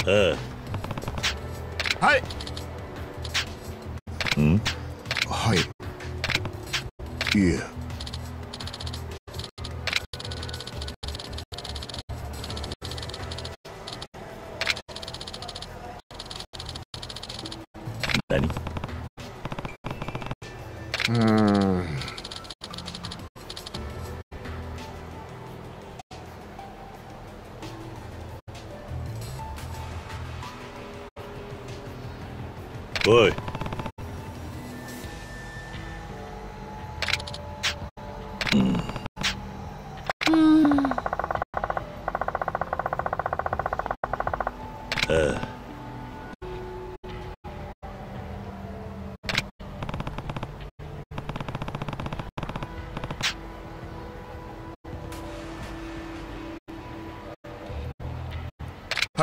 はい。 はい。いえ。 何？おい。 はい。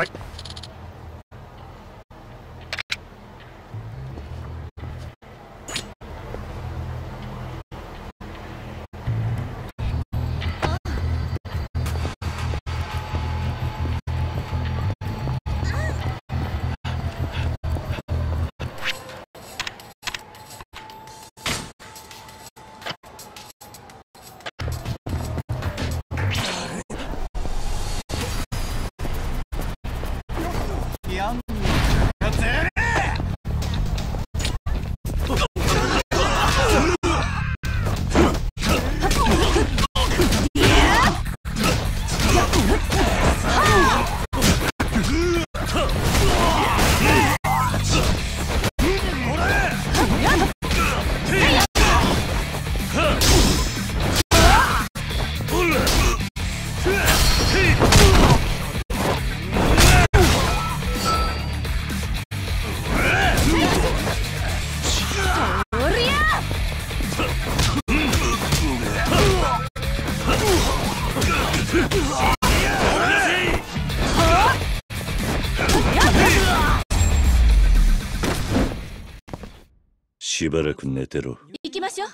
しばらく寝てろ。 行きましょう。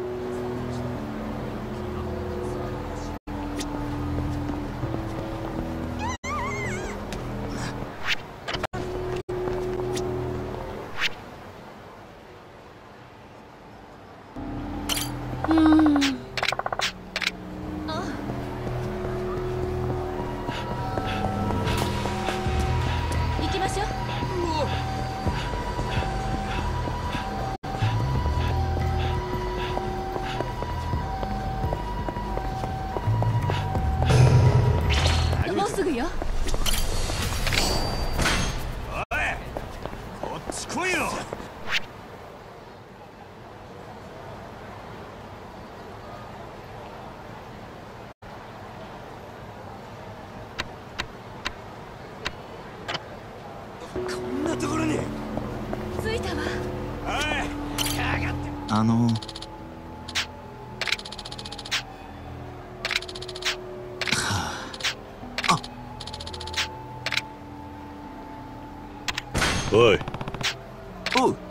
行きましょう。もうすぐよ。 おい、こっち来いよ。こんなところに。 着いたわ。 おい、やがって。 おい。 おう。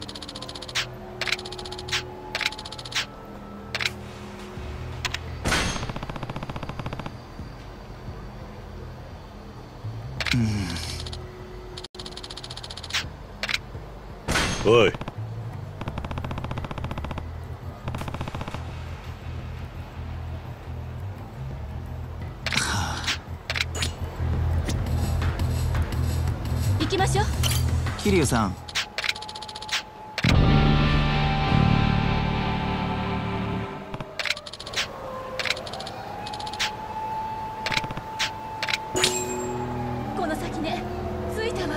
おい。 行きましょう。 桐生さん。 この先ね。着いたわ。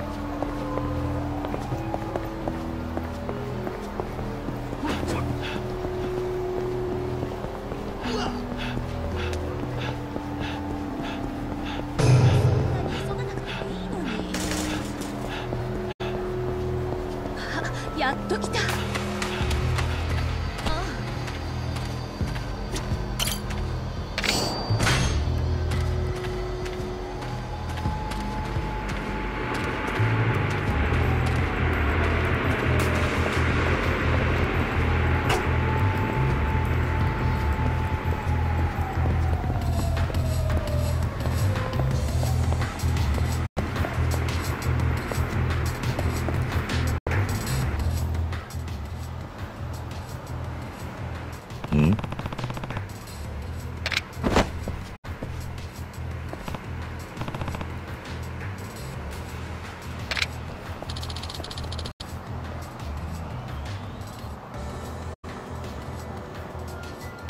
やっと来た。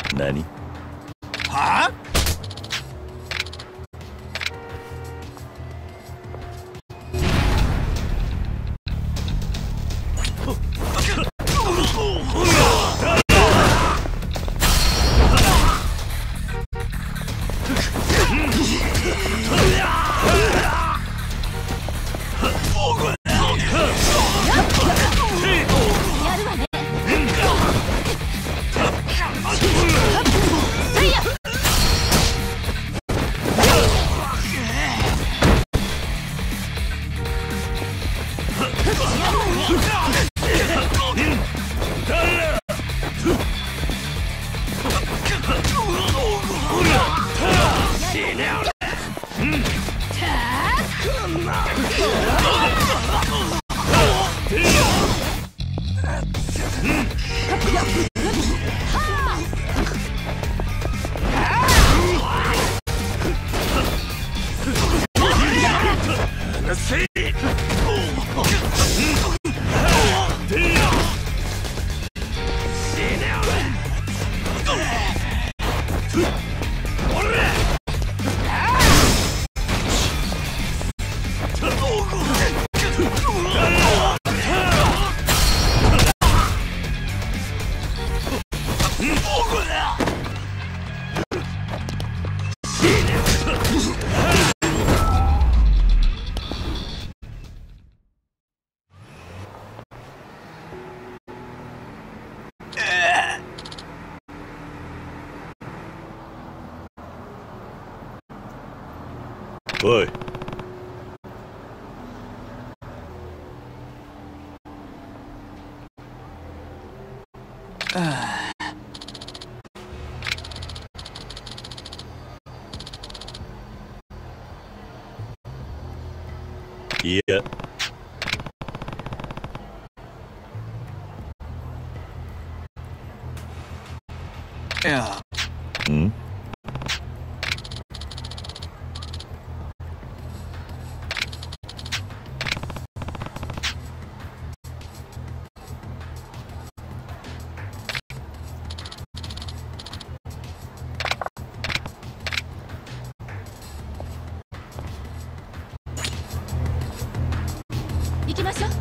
何？ はあ？ おい。いや。ん？ 行きましょう。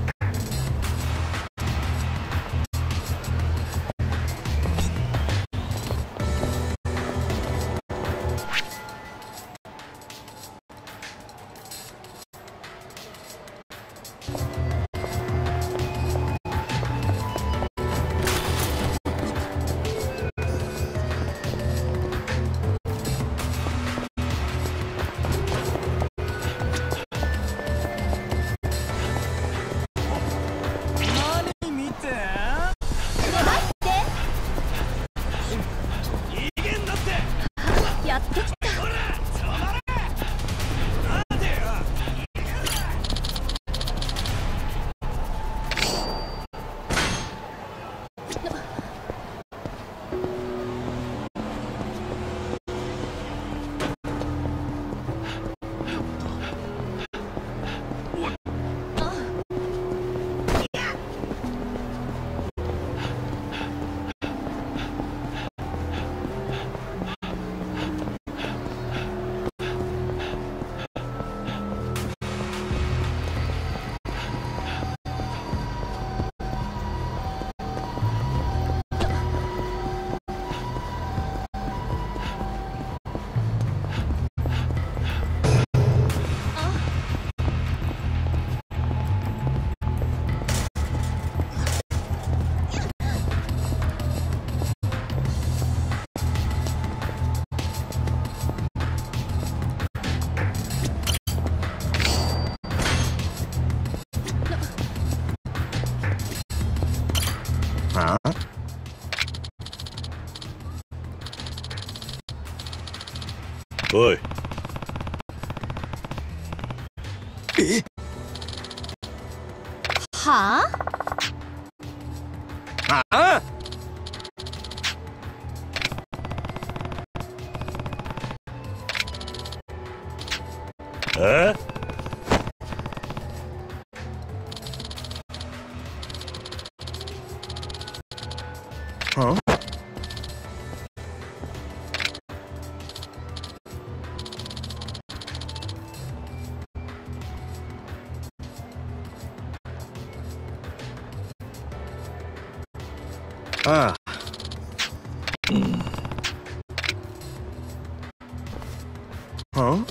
おい。 はあ？ ああ？ え？ Huh? ああ。は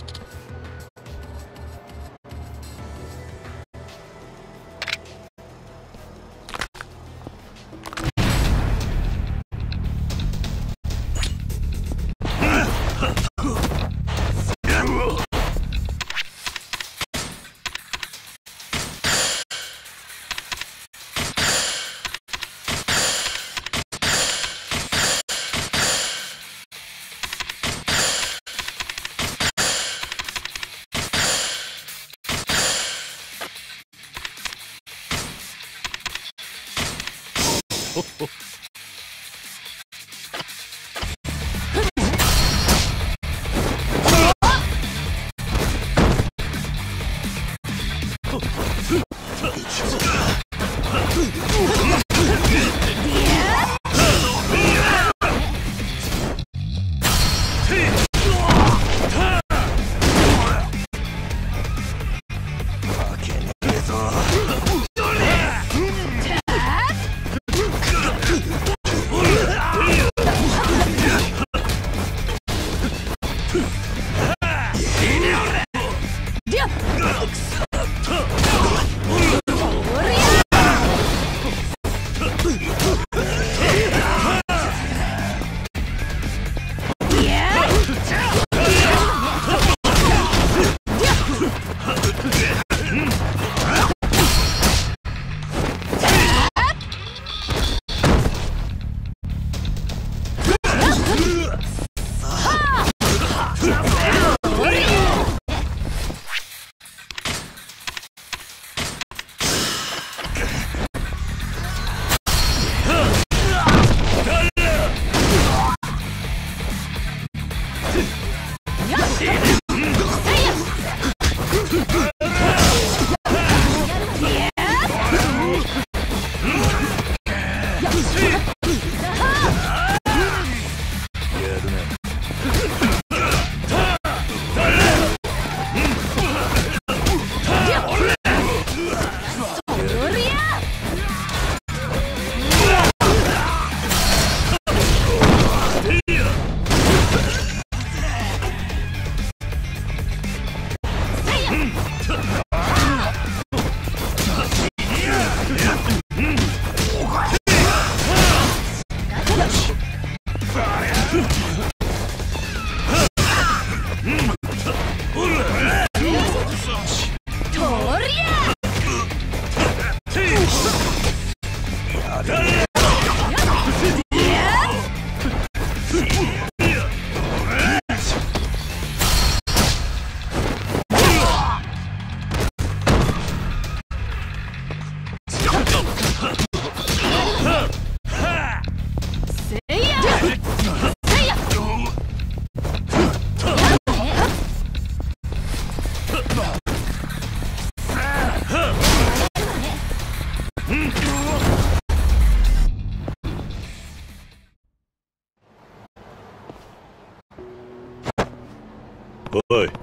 おい。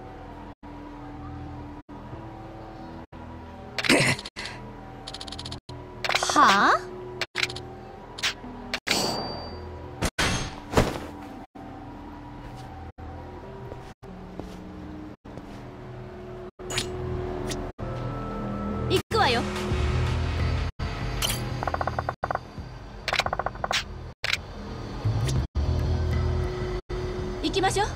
はあ？行くわよ。行きましょう。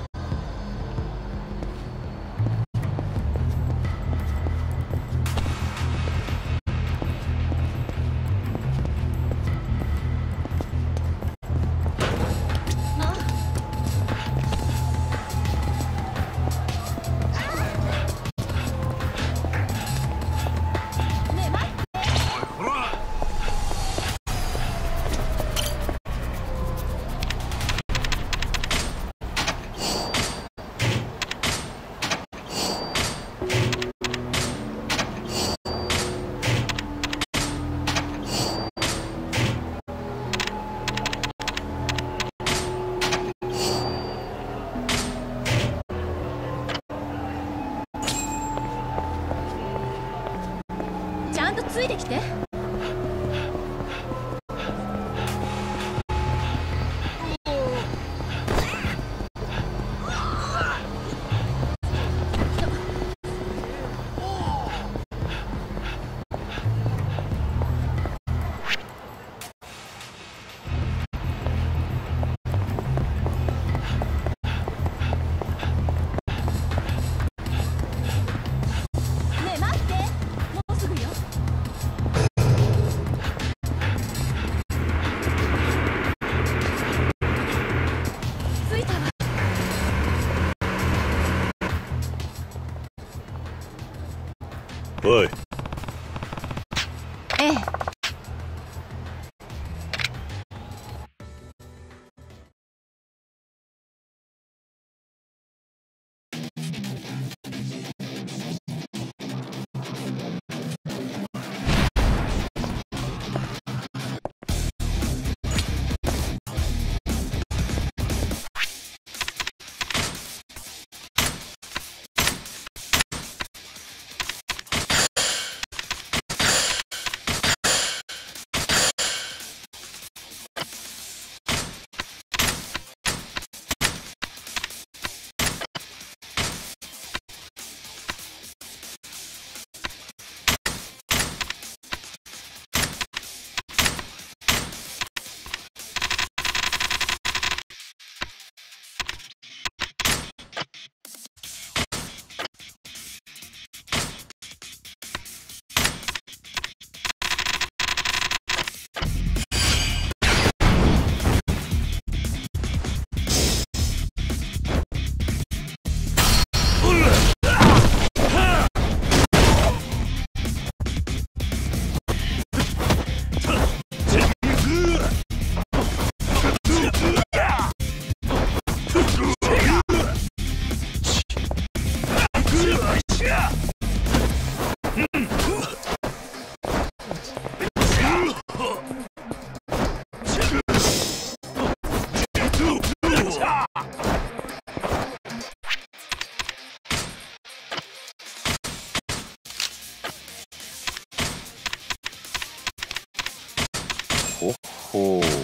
ちゃんとついてきて。 おい。 ええ。 ほほう。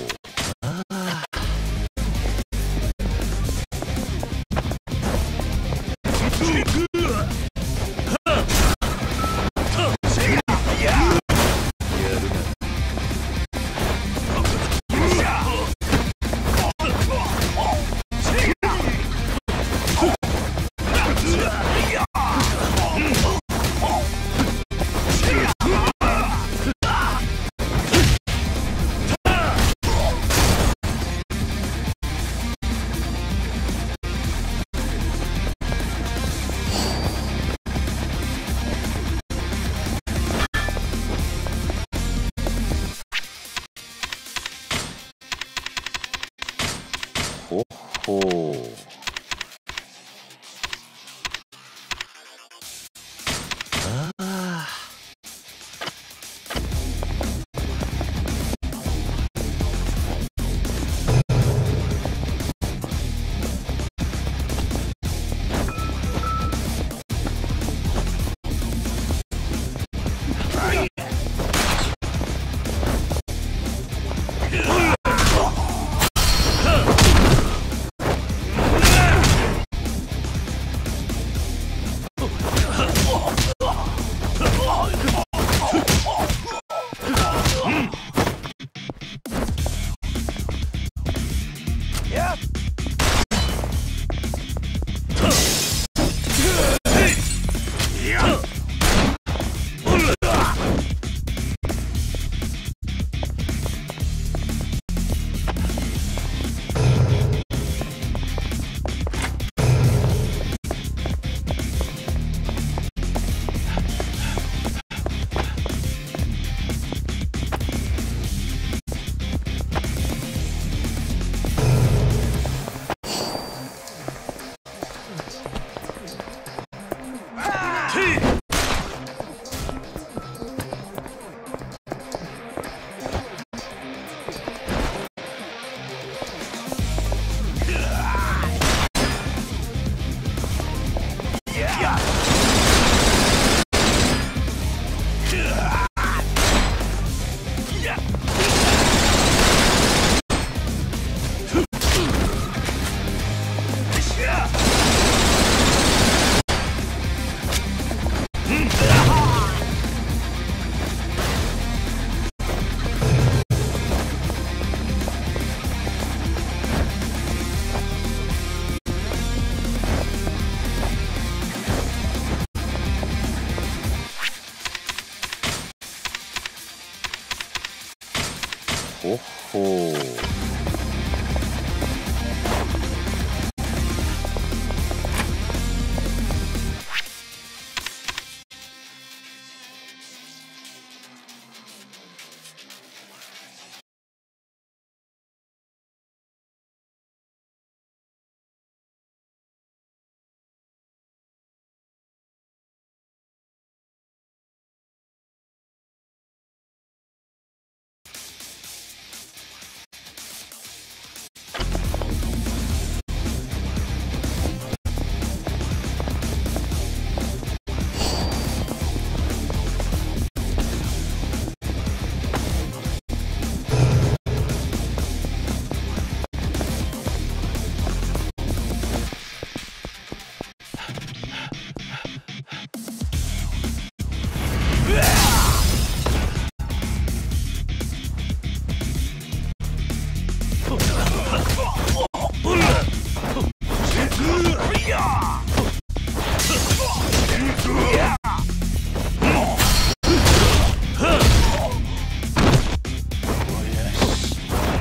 ほほう。ああ。ほほう。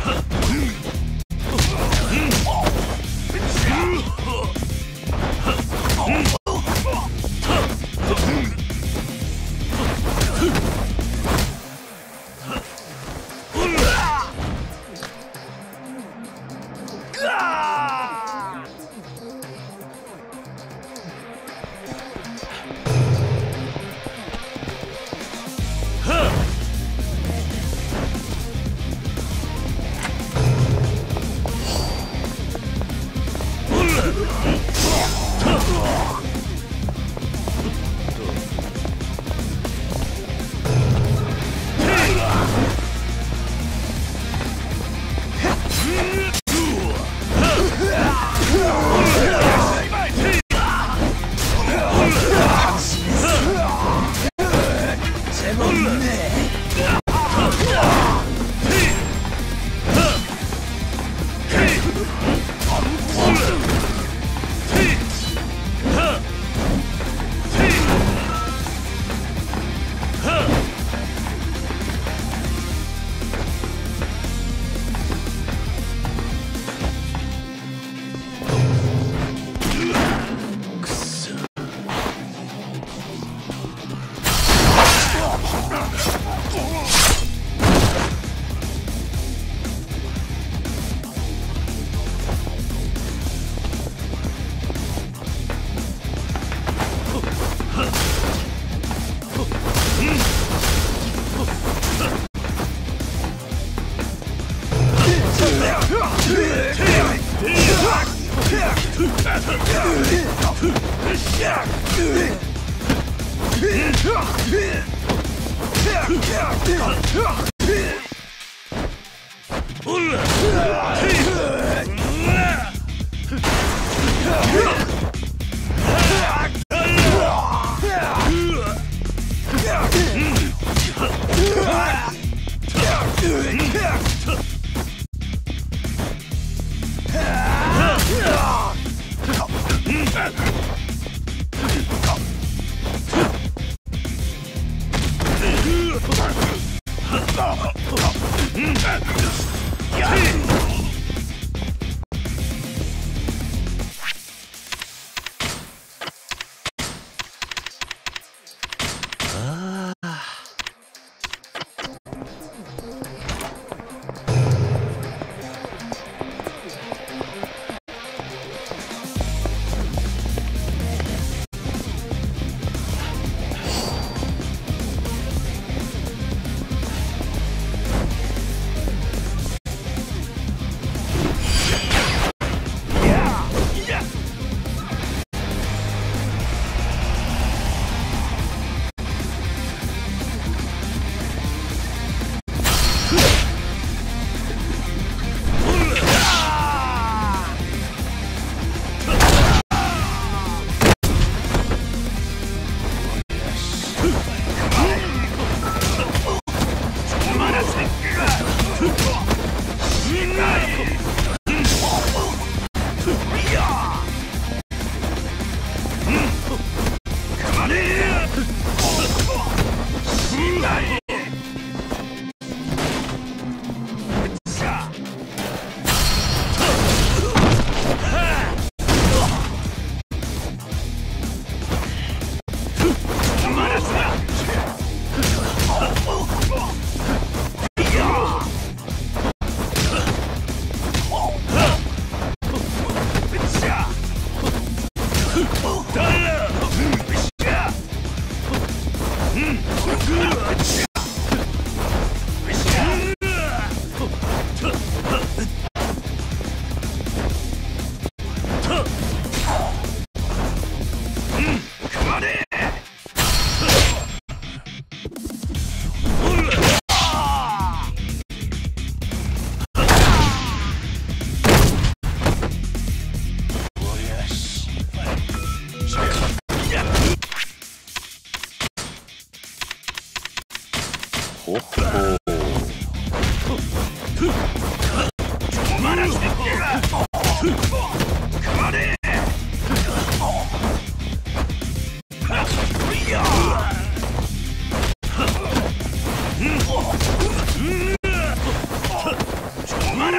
ま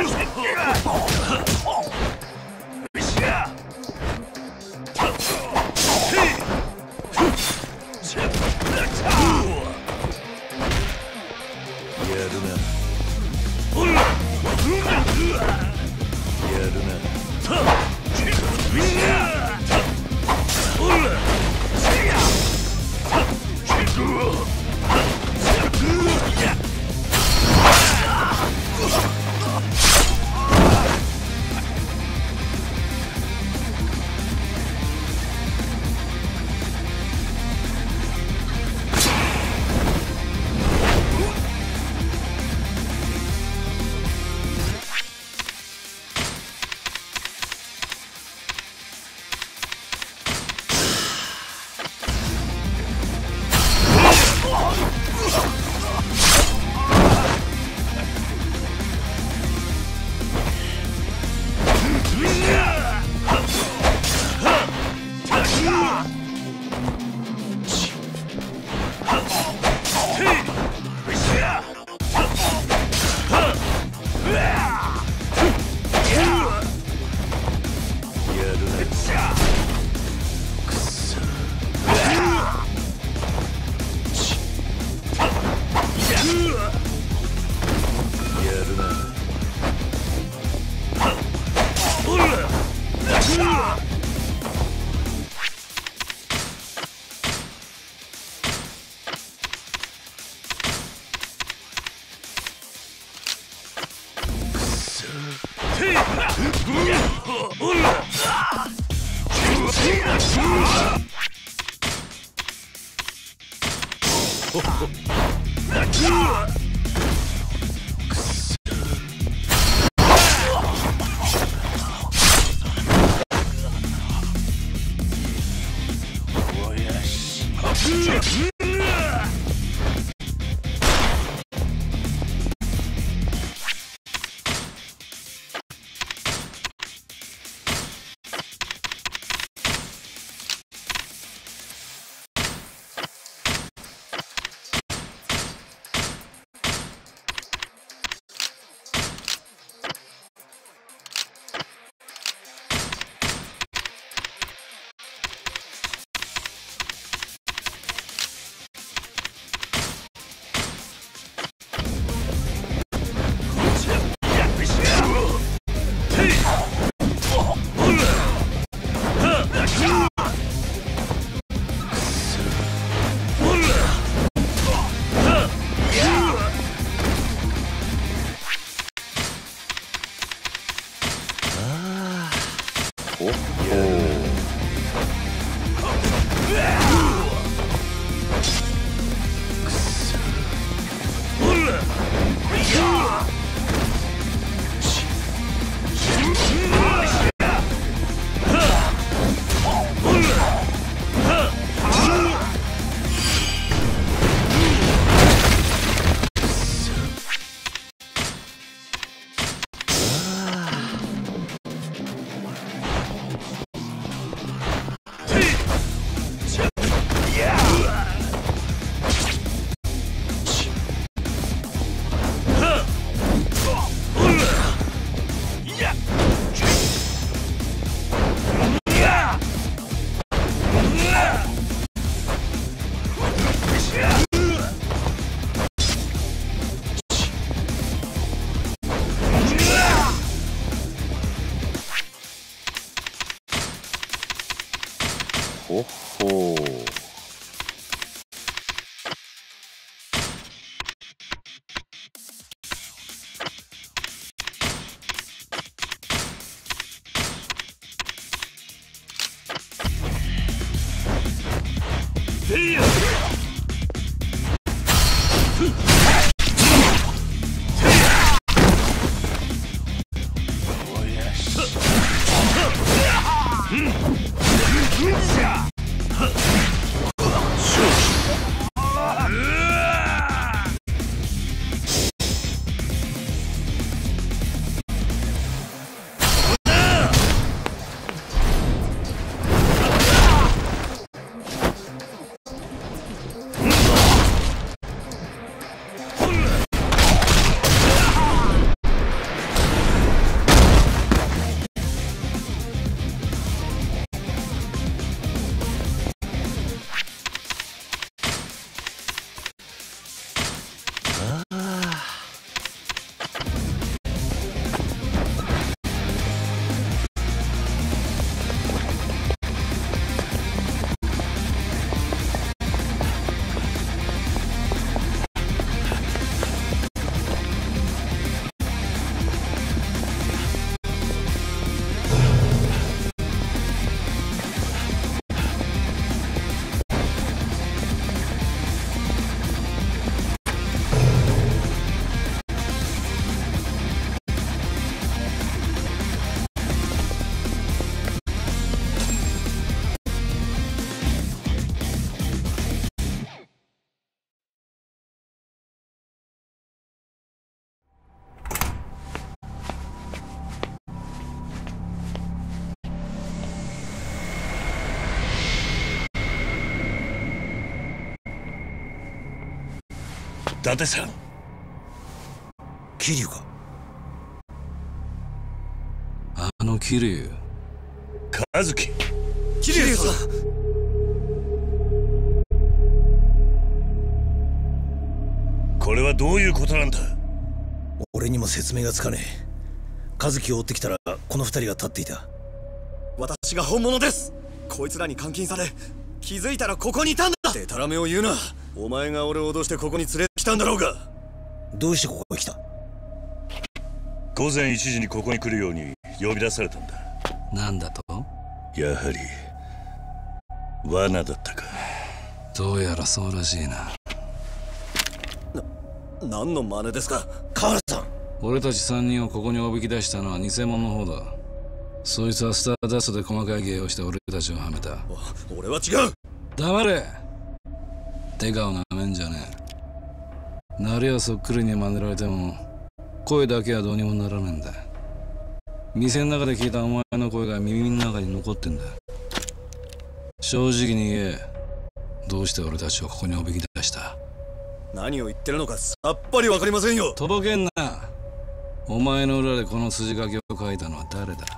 ほほう。 伊達さん。 桐生か。 あの桐生。 和樹。 桐生さん。 これはどういうことなんだ。 俺にも説明がつかねえ。和樹を追ってきたらこの二人が立っていた。 私が本物です。こいつらに監禁され気づいたらここにいたんだ。でたらめを言うな。お前が俺を脅してここに連れてきたんだろうが。 どうしてここへ来た。 午前1時にここに来るように呼び出されたんだ。 なんだと。 やはり罠だったか。 どうやらそうらしいな。 何の真似ですか。 河原さん。 俺たち3人をここにおびき出したのは偽物の方だ。そいつはスターダストで細かい芸をして俺たちをはめた。 俺は違う。 黙れ。手顔なめんじゃねえ。慣れはそっくりに真似られても声だけはどうにもならねえんだ。店の中で聞いたお前の声が耳の中に残ってんだ。正直に言え。どうして俺たちをここにおびき出した。 何を言ってるのかさっぱりわかりませんよ。 とぼけんな。お前の裏でこの筋書きを書いたのは誰だ。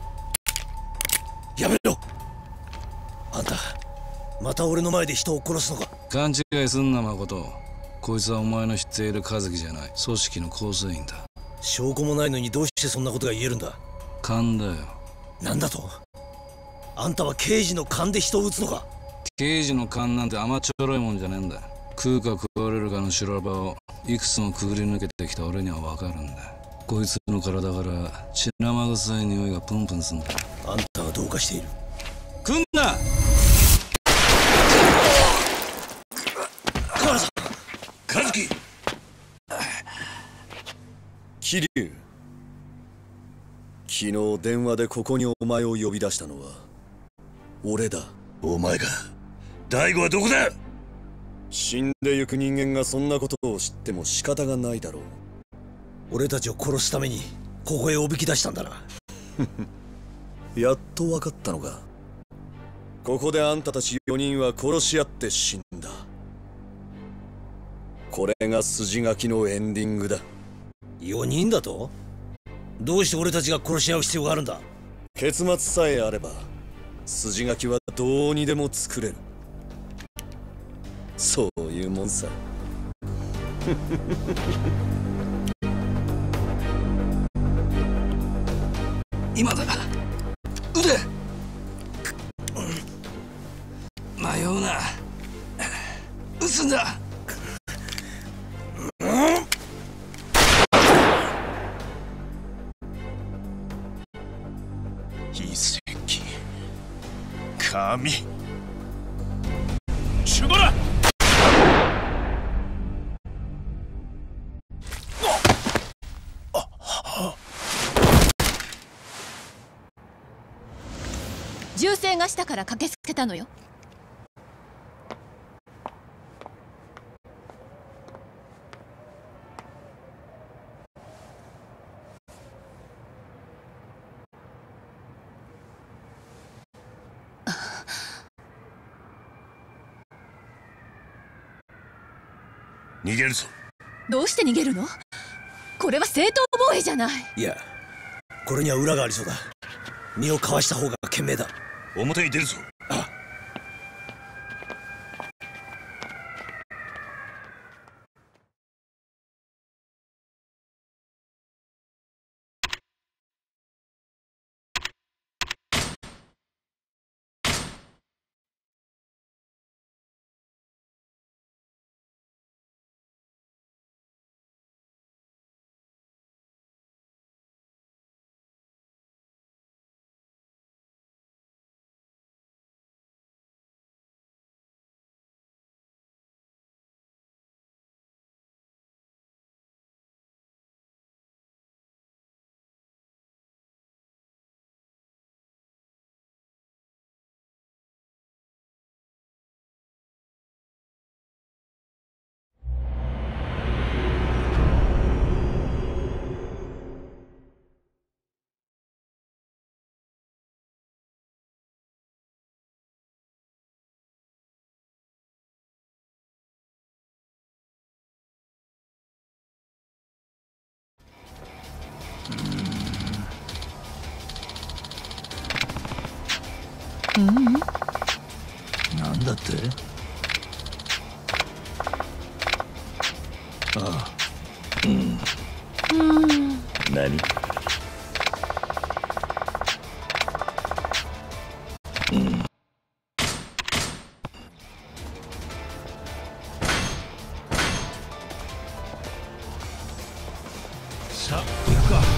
やめろ。あんたまた俺の前で人を殺すのか。 勘違いすんな誠。こいつはお前の知っている和樹じゃない。組織の構成員だ。 証拠もないのにどうしてそんなことが言えるんだ。 勘だよ。 なんだと。あんたは刑事の勘で人を撃つのか。 刑事の勘なんて甘っちょろいもんじゃねえんだ。食うか食われるかの修羅場をいくつもくぐり抜けてきた俺には分かるんだ。こいつの体から血生臭い匂いがプンプンすんだ。 あんたはどうかしている。 来んな。 河原さん。 和樹。 桐生。昨日電話でここにお前を呼び出したのは俺だ。 お前が。大悟はどこだ。 死んでゆく人間がそんなことを知っても仕方がないだろう。 俺たちを殺すためにここへおびき出したんだな。 やっと分かったのか。ここであんたたち4人は殺し合って死んだ。これが筋書きのエンディングだ。 4人だと。どうして俺たちが殺し合う必要があるんだ。 結末さえあれば筋書きはどうにでも作れる。そういうもんさ。 今だ。腕。迷うな。撃つんだ。 遺跡。神。守護だ。 銃声がしたから駆けつけたのよ。 逃げるぞ。 どうして逃げるの。これは正当防衛じゃない。 いや、これには裏がありそうだ。身をかわした方が賢明だ。 表に出るぞ。 なんだって？ああ、 何？ さあ行くか。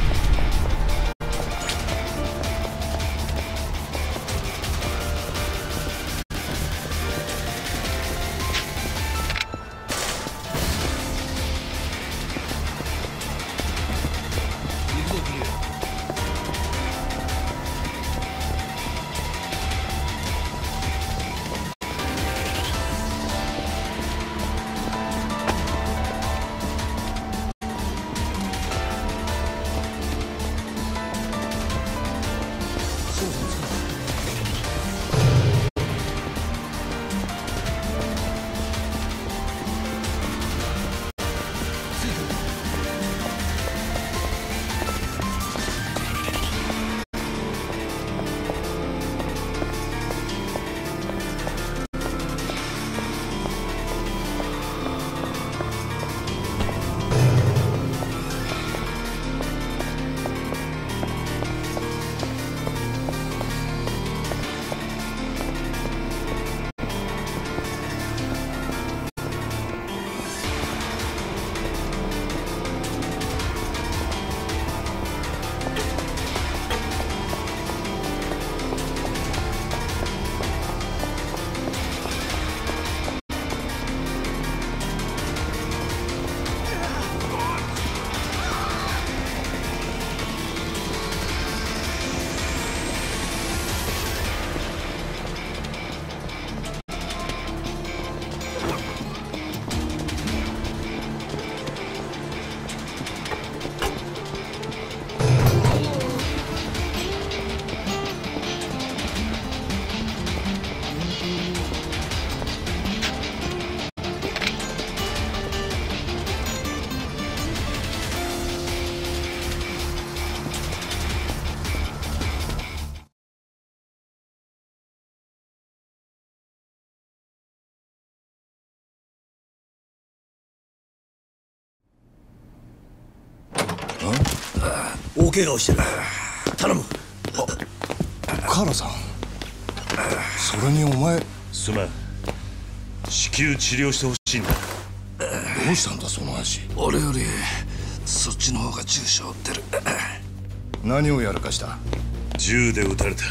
大怪我をしてる。頼む。 カーラさん、それにお前、 すまん。至急治療してほしいんだ。 どうしたんだその足。 俺よりそっちの方が重傷を負ってる。 何をやらかした？ 銃で撃たれた。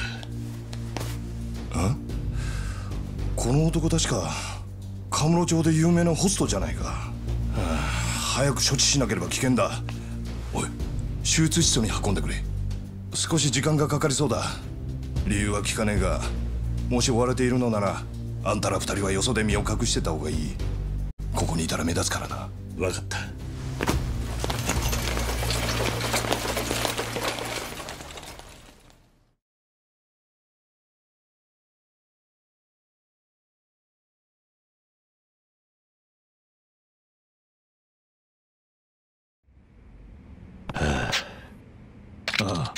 この男確かカムロ町で有名なホストじゃないか。早く処置しなければ危険だ。おい、手術室に運んでくれ。少し時間がかかりそうだ。理由は聞かねえが、もし追われているのならあんたら二人はよそで身を隠してた方がいい。ここにいたら目立つからな。 分かった。 ああ。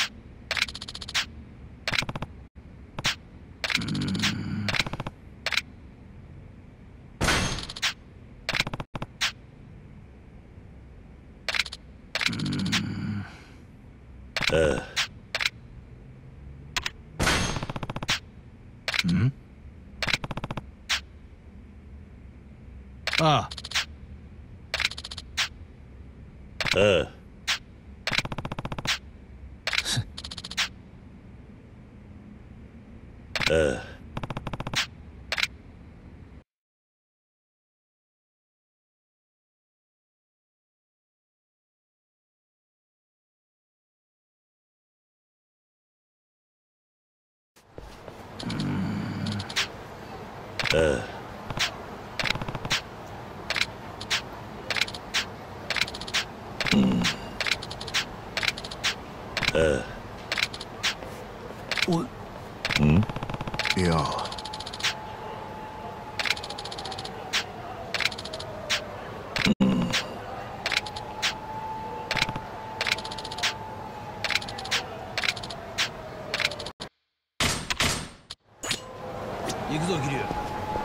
ああ。ああ。おい。 いや。 行くぞ桐生。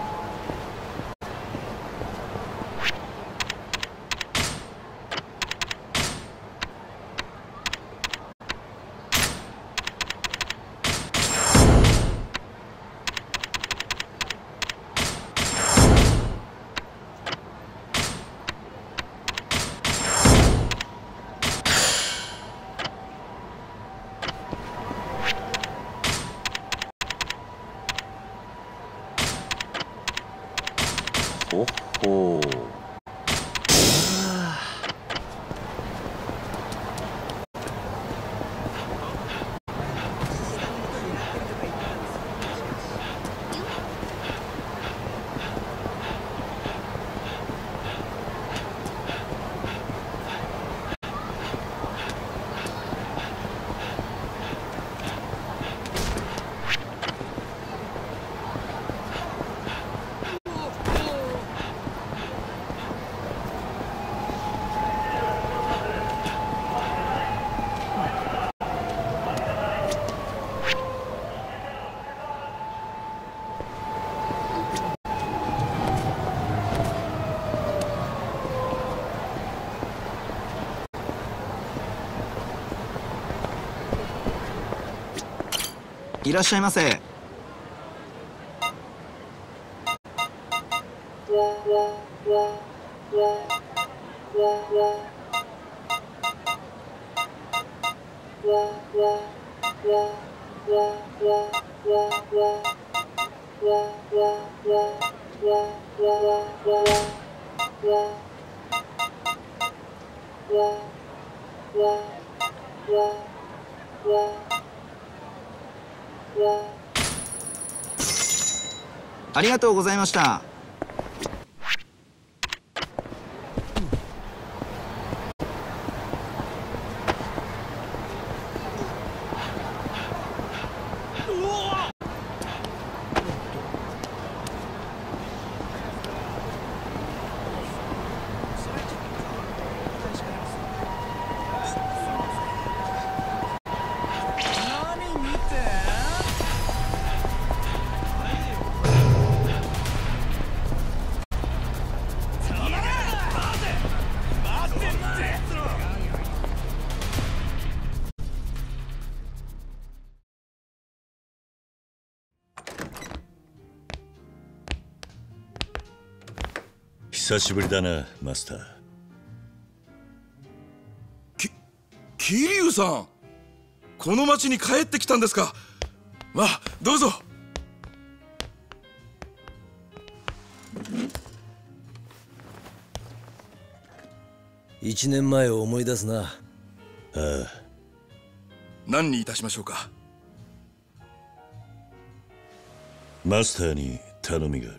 ほっほー。 いらっしゃいませ。ありがとうございました。 久しぶりだな、マスター。 桐生さん、この町に帰ってきたんですか。まあどうぞ。 1年前を思い出すな。 ああ。 何にいたしましょうか。 マスターに頼みがある。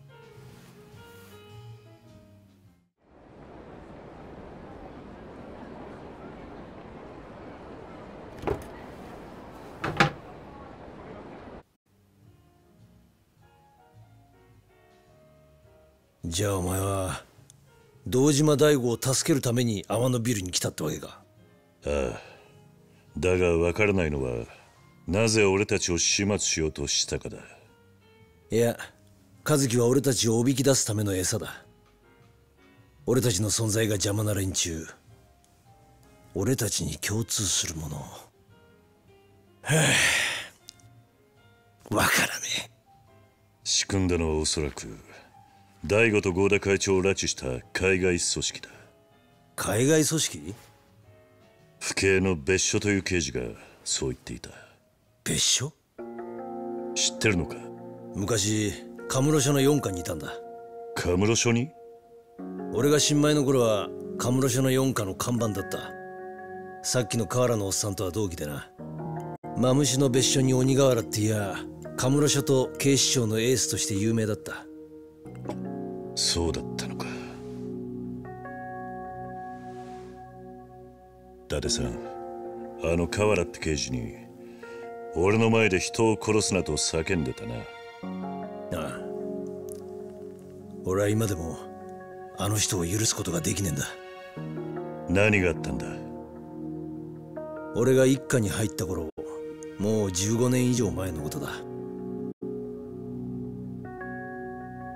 じゃあお前は堂島大吾を助けるために阿波のビルに来たってわけか。 ああ。だが分からないのはなぜ俺たちを始末しようとしたかだ。 いや、和樹は俺たちをおびき出すための餌だ。俺たちの存在が邪魔な連中、俺たちに共通するもの。はあ、分からねえ。 仕組んだのはおそらく大吾と合田会長を拉致した海外組織だ。 海外組織？ 府警の別所という刑事がそう言っていた。 別所？ 知ってるのか？ 昔カムロ署の4課にいたんだ。 カムロ署に？ 俺が新米の頃はカムロ署の4課の看板だった。さっきの河原のおっさんとは同期でな。マムシの別所に鬼瓦っていや、カムロ署と警視庁のエースとして有名だった。 そうだったのか。伊達さん、あの河原って刑事に俺の前で人を殺すなと叫んでたな。 ああ、俺は今でもあの人を許すことができねえんだ。 何があったんだ？ 俺が一課に入った頃、もう15年以上前のことだ。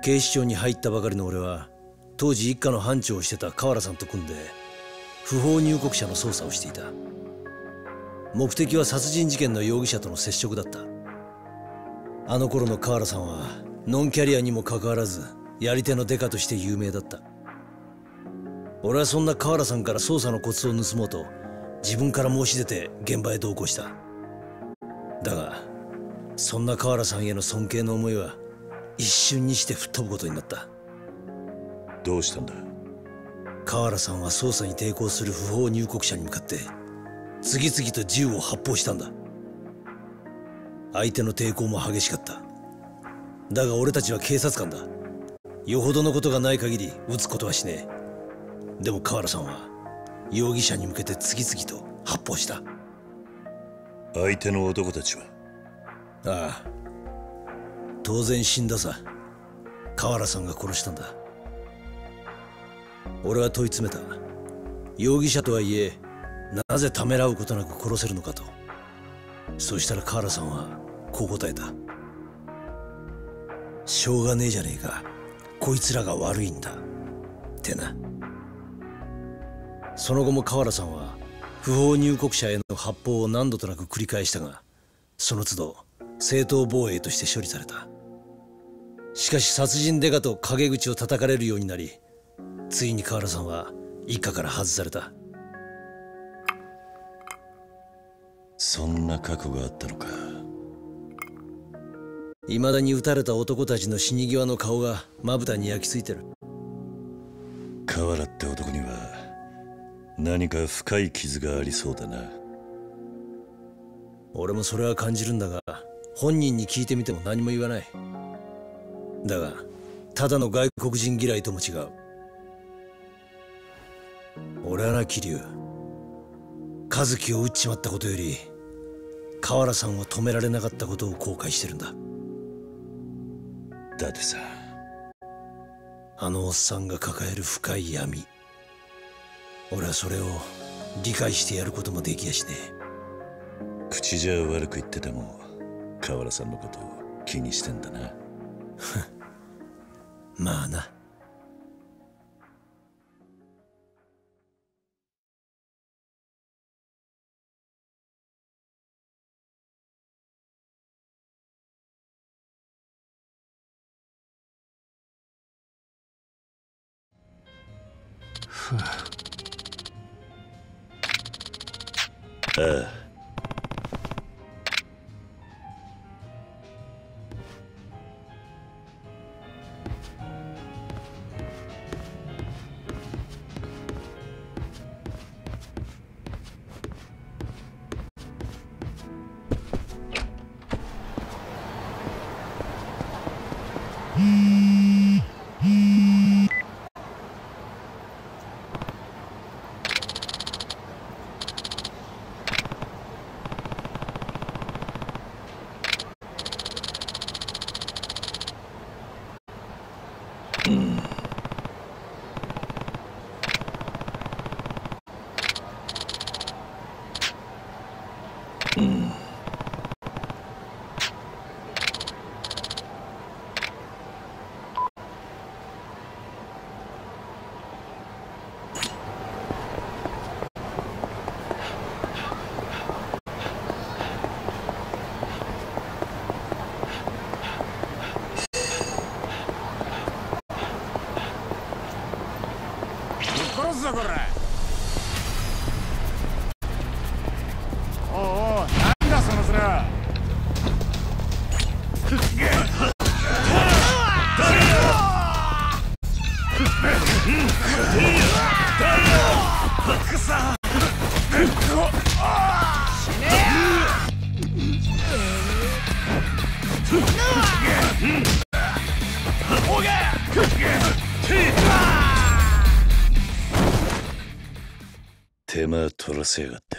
警視庁に入ったばかりの俺は当時一課の班長をしてた河原さんと組んで不法入国者の捜査をしていた。目的は殺人事件の容疑者との接触だった。あの頃の河原さんはノンキャリアにもかかわらずやり手のデカとして有名だった。俺はそんな河原さんから捜査のコツを盗もうと自分から申し出て現場へ同行した。だがそんな河原さんへの尊敬の思いは一瞬にして吹っ飛ぶことになった。 どうしたんだ？ 河原さんは捜査に抵抗する不法入国者に向かって次々と銃を発砲したんだ。相手の抵抗も激しかった。だが俺たちは警察官だ。よほどのことがない限り撃つことはしねえ。でも河原さんは容疑者に向けて次々と発砲した。 相手の男たちは？ ああ、当然死んださ。河原さんが殺したんだ。俺は問い詰めた。容疑者とはいえなぜためらうことなく殺せるのかと。そうしたら河原さんはこう答えた。しょうがねえじゃねえか、こいつらが悪いんだってな。その後も河原さんは不法入国者への発砲を何度となく繰り返したが、その都度正当防衛として処理された。しかし殺人デカと陰口を叩かれるようになり、ついに河原さんは一課から外された。 そんな覚悟があったのか。 いまだに撃たれた男たちの死に際の顔がまぶたに焼き付いてる。 河原って男には何か深い傷がありそうだな。 俺もそれは感じるんだが、本人に聞いてみても何も言わない。だがただの外国人嫌いとも違う。俺はな、桐生、和樹を撃っちまったことより河原さんを止められなかったことを後悔してるんだ。 だってさ、 あのおっさんが抱える深い闇、俺はそれを理解してやることもできやしねえ。 口じゃ悪く言ってても河原さんのことを気にしてんだな。 まあな。 ああ、 殺すぞこら。おうおう、なんだその面。 手間取らせやがって。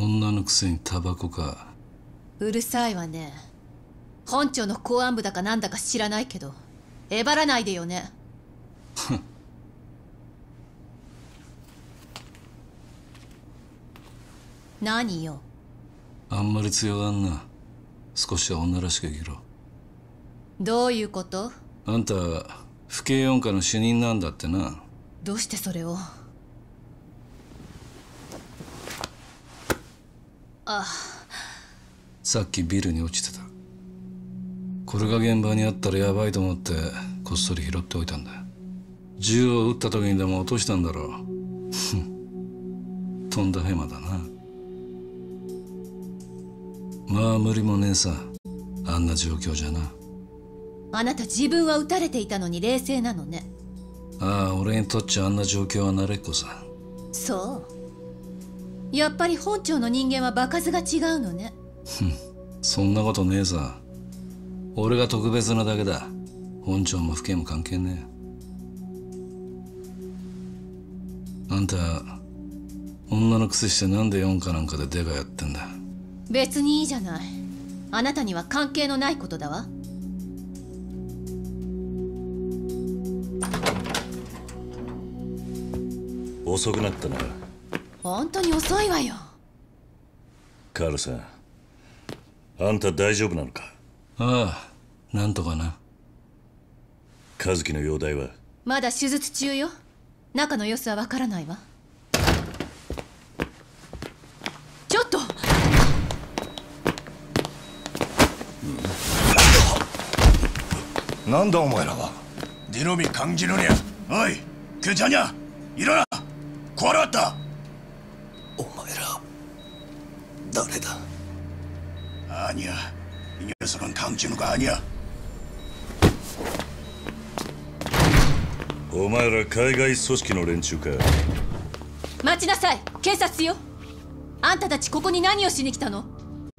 女のくせにタバコか。 うるさいわね。本庁の公安部だかなんだか知らないけどえばらないでよね。何よ。 あんまり強がんな。少しは女らしく生きろ。 どういうこと？ あんた府警四課の主任なんだってな。 どうしてそれを？あ、 さっきビルに落ちてた。これが現場にあったらヤバいと思ってこっそり拾っておいたんだ。銃を撃った時にでも落としたんだろう。とんだヘマだな。まあ無理もねえさ、あんな状況じゃな。 あなた自分は撃たれていたのに冷静なのね。 ああ、俺にとっちゃあんな状況は慣れっこさ。 そう。やっぱり本庁の人間は場数が違うのね。 そんなことねえさ。俺が特別なだけだ。本庁も府警も関係ねえ。あんた女のくせしてなんで四課なんかでデカやってんだ。 別にいいじゃない。あなたには関係のないことだわ。 遅くなったな。 本当に遅いわよ。 カールさん、あんた大丈夫なのか？ ああ、なんとかな。 和樹の容体は？ まだ手術中よ。中の様子はわからないわ。ちょっと！ なんだお前らは。 디놈이 강진훈이야. 어이, 괜찮냐? 일어나. 구하러 왔다. お前ら誰だ？ 아니야. 이 녀석은 강진우가 아니야. お前ら海外組織の連中か？ 待ちなさい、警察よ。あんたたちここに何をしに来たの？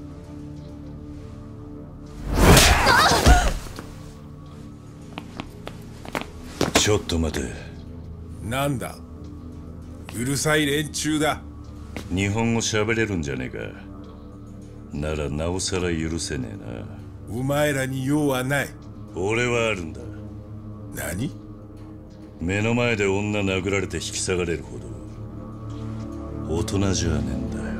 ちょっと待て。 なんだ、うるさい連中だ。 日本語喋れるんじゃねえか。ならなおさら許せねえな。 お前らに用はない。 俺はあるんだ。 何？ 目の前で女殴られて引き下がれるほど大人じゃねえんだ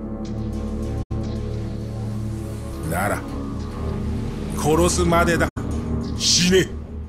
よ。 なら殺すまでだ。死ね。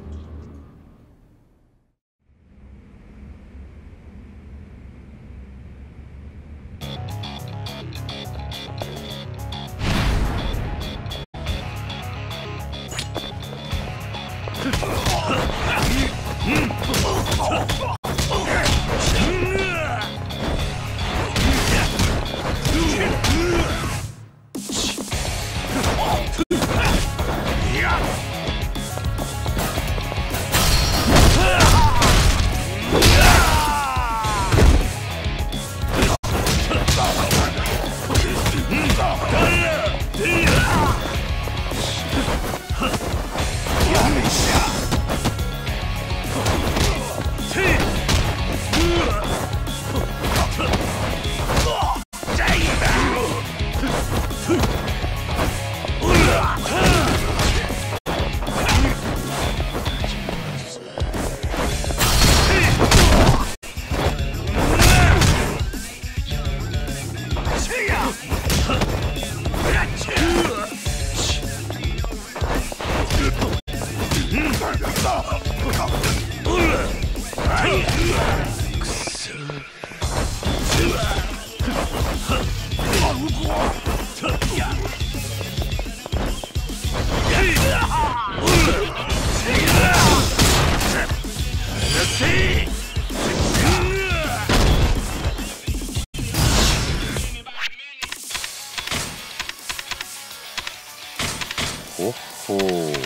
ほっほー。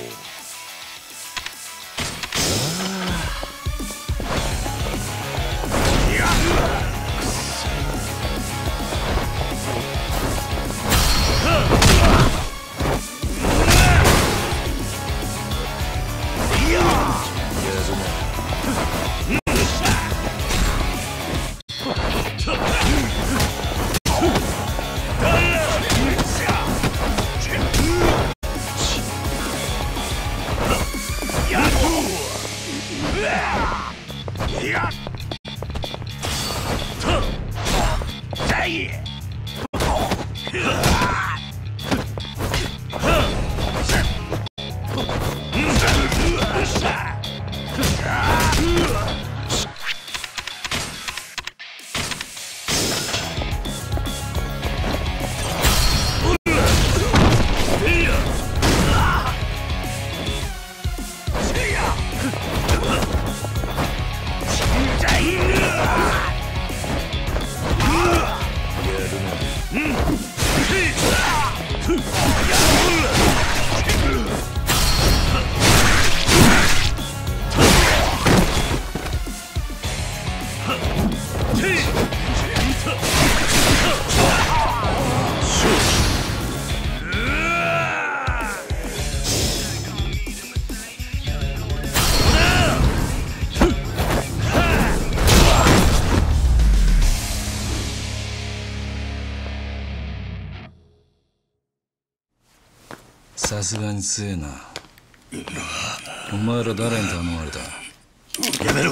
さすがに強えな。お前ら誰に頼まれた？ やめろ。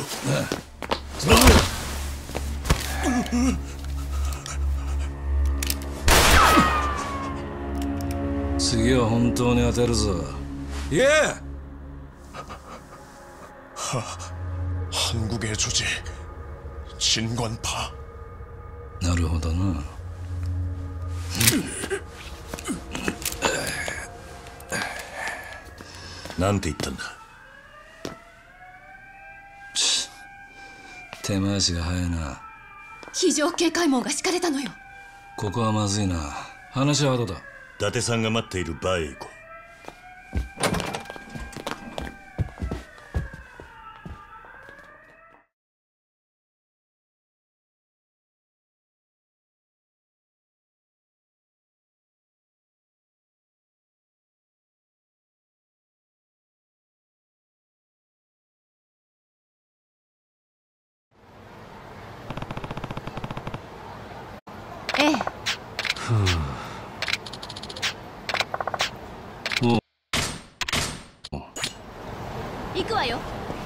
次は本当に当てるぞ。 예! 한국의 조지 진관파. なるほどな。 なんて言ったんだ？ 手回しが早いな。 非常警戒網が敷かれたのよ。 ここはまずいな。話は後だ。 伊達さんが待っているバーへ行こう。 ええ。行くわよ。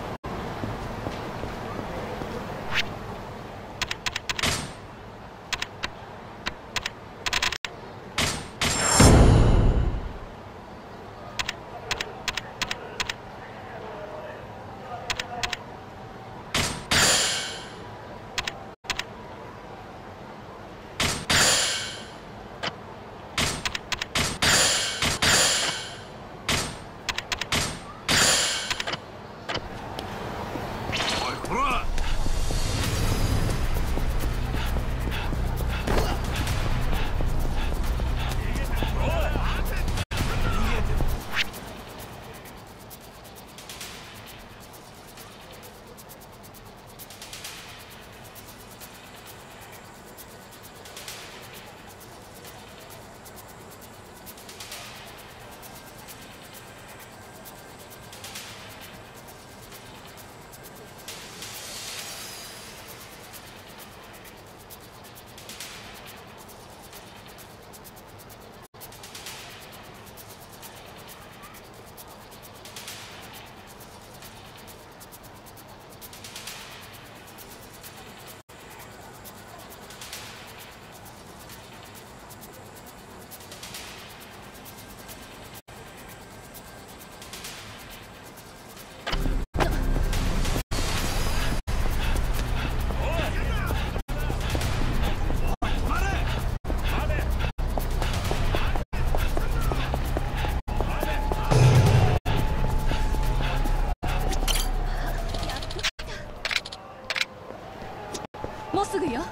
もうすぐよ。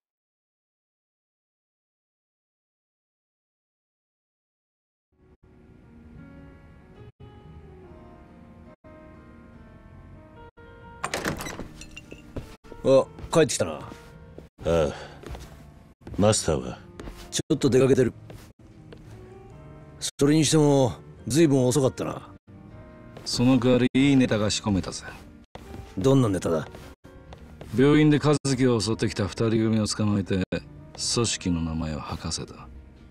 あ、帰ってきたな。 ああ。マスターは？ ちょっと出かけてる。それにしても随分遅かったな。 その代わりいいネタが仕込めたぜ。 どんなネタだ？ 病院で和樹を襲ってきた二人組を捕まえて組織の名前を吐かせた。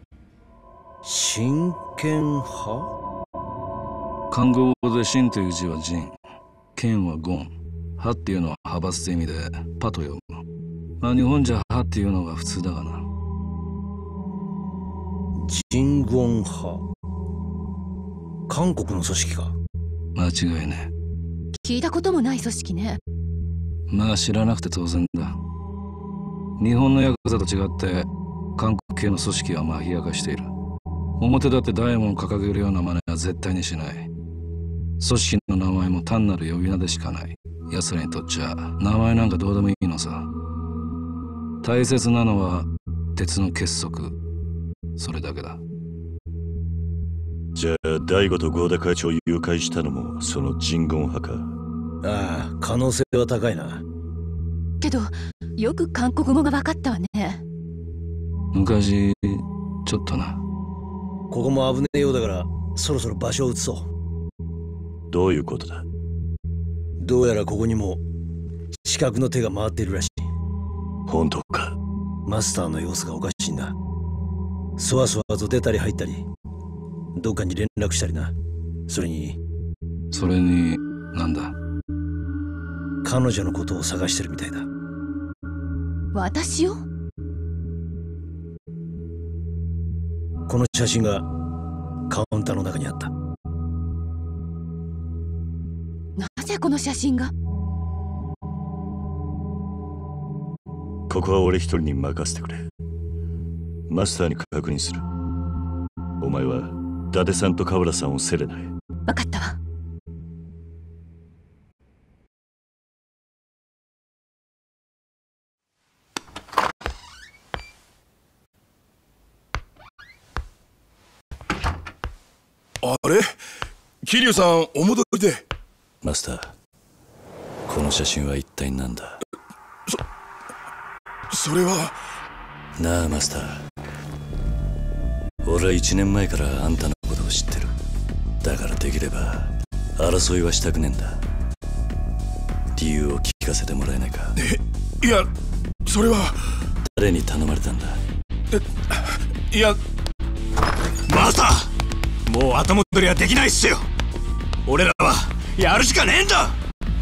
真剣派？ 漢語で真という字は仁、剣は言、派っていうのは派閥って意味でパと読む。まあ日本じゃ派っていうのが普通だがな。 人言派。韓国の組織か。 間違いねえ。聞いたこともない組織ね。 まあ知らなくて当然だ。日本のヤクザと違って韓国系の組織はマフィア化している。表だって大門を掲げるような真似は絶対にしない。組織の名前も単なる呼び名でしかない。奴らにとっちゃ名前なんかどうでもいいのさ。大切なのは鉄の結束、それだけだ。 じゃあ大悟と合田会長を誘拐したのもその人言派か。 ああ、可能性は高いな。 けどよく韓国語が分かったわね。 昔ちょっとな。 ここも危ねえようだからそろそろ場所を移そう。 どういうことだ。 どうやらここにも刺客の手が回っているらしい。 本当か。 マスターの様子がおかしいんだ。そわそわと出たり入ったり、どっかに連絡したりな。それになんだ。彼女のことを探してるみたいだ。 私を？ この写真がカウンターの中にあった。 なぜこの写真が？ ここは俺一人に任せてくれ。マスターに確認する。お前は伊達さんと河原さんをセレナへ。 分かったわ。 あれ、桐生さんお戻りで。 マスター、この写真は一体何だ。 それは。 なあマスター、俺は1年前からあんたのことを知ってる。だからできれば争いはしたくねえんだ。理由を聞かせてもらえないか。 いや、それは。 誰に頼まれたんだ。 いや、 マスター、もう後戻りはできないっすよ。俺らはやるしかねえんだ。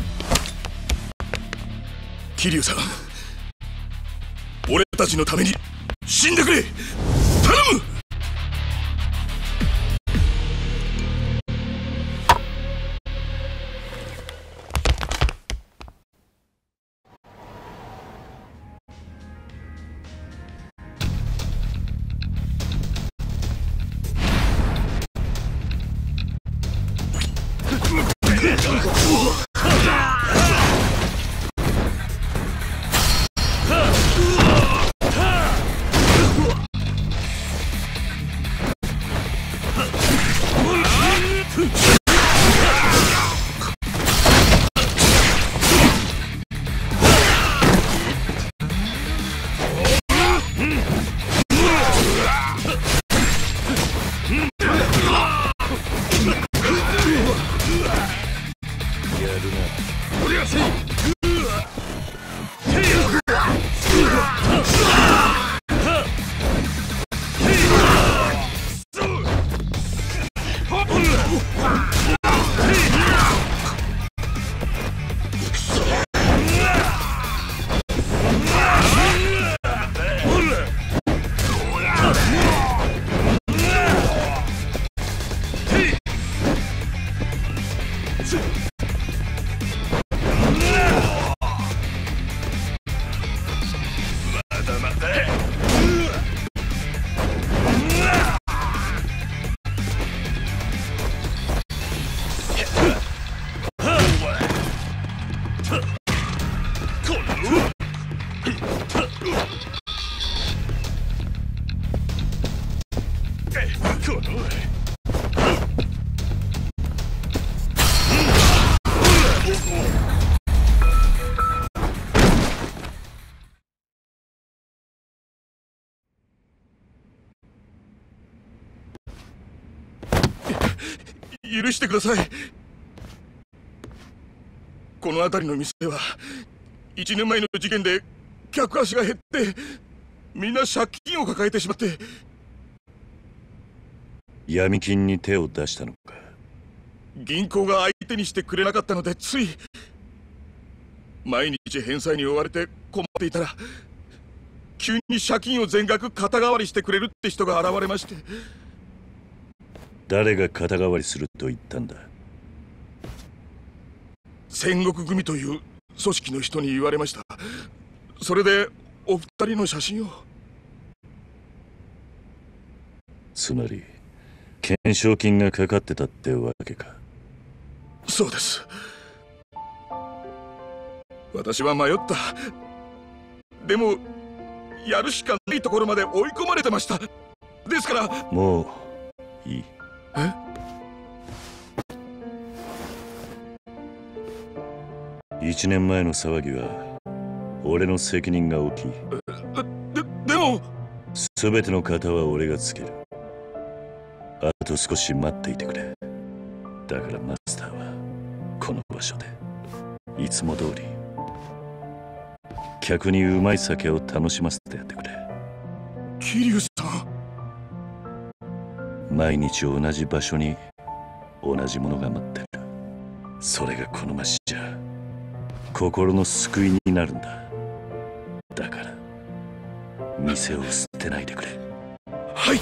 桐生さん、俺たちのために死んでくれ。頼む。許してください。この辺りの店は1年前の事件で客足が減ってみんな借金を抱えてしまって。 闇金に手を出したのか。 銀行が相手にしてくれなかったのでつい。毎日返済に追われて困っていたら急に借金を全額肩代わりしてくれるって人が現れまして。 誰が肩代わりすると言ったんだ？ 戦国組という組織の人に言われました。それでお二人の写真を。 つまり懸賞金がかかってたってわけか。 そうです。私は迷った。でもやるしかないところまで追い込まれてました。ですから。 もういい。 え？ 1年前の騒ぎは俺の責任が大きい。 でも全ての型は俺がつける。あと少し待っていてくれ。だからマスターはこの場所でいつも通り客にうまい酒を楽しませてやってくれ。 桐生さん、毎日同じ場所に同じものが待ってる。それがこの街じゃ心の救いになるんだ。だから店を捨てないでくれ。 はい。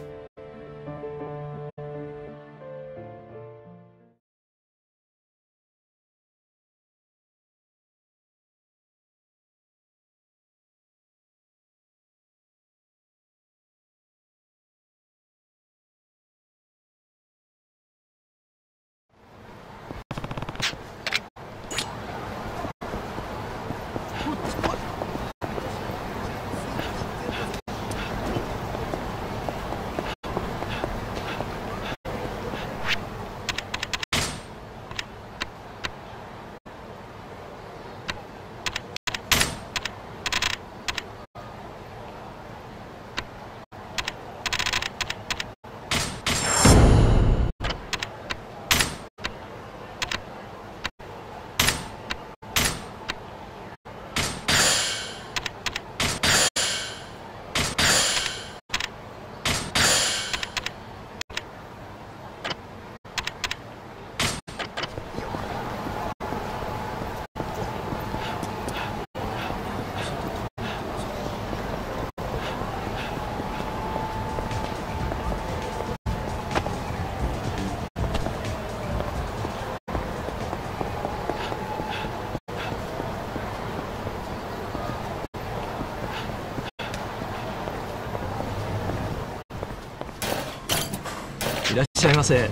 いらっしゃいませ。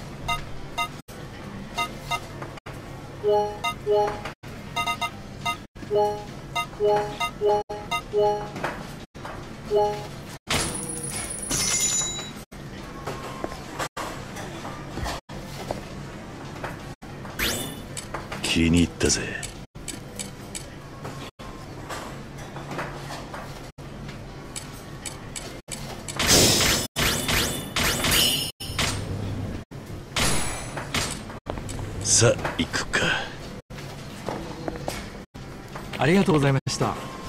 気に入ったぜ。さあ行くか。 ありがとうございました。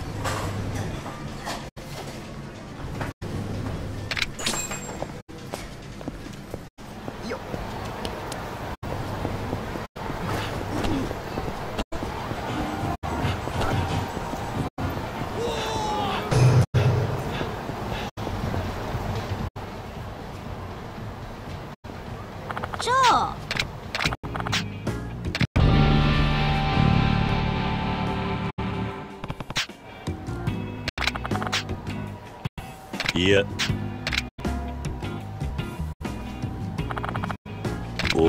じゃあいや。お？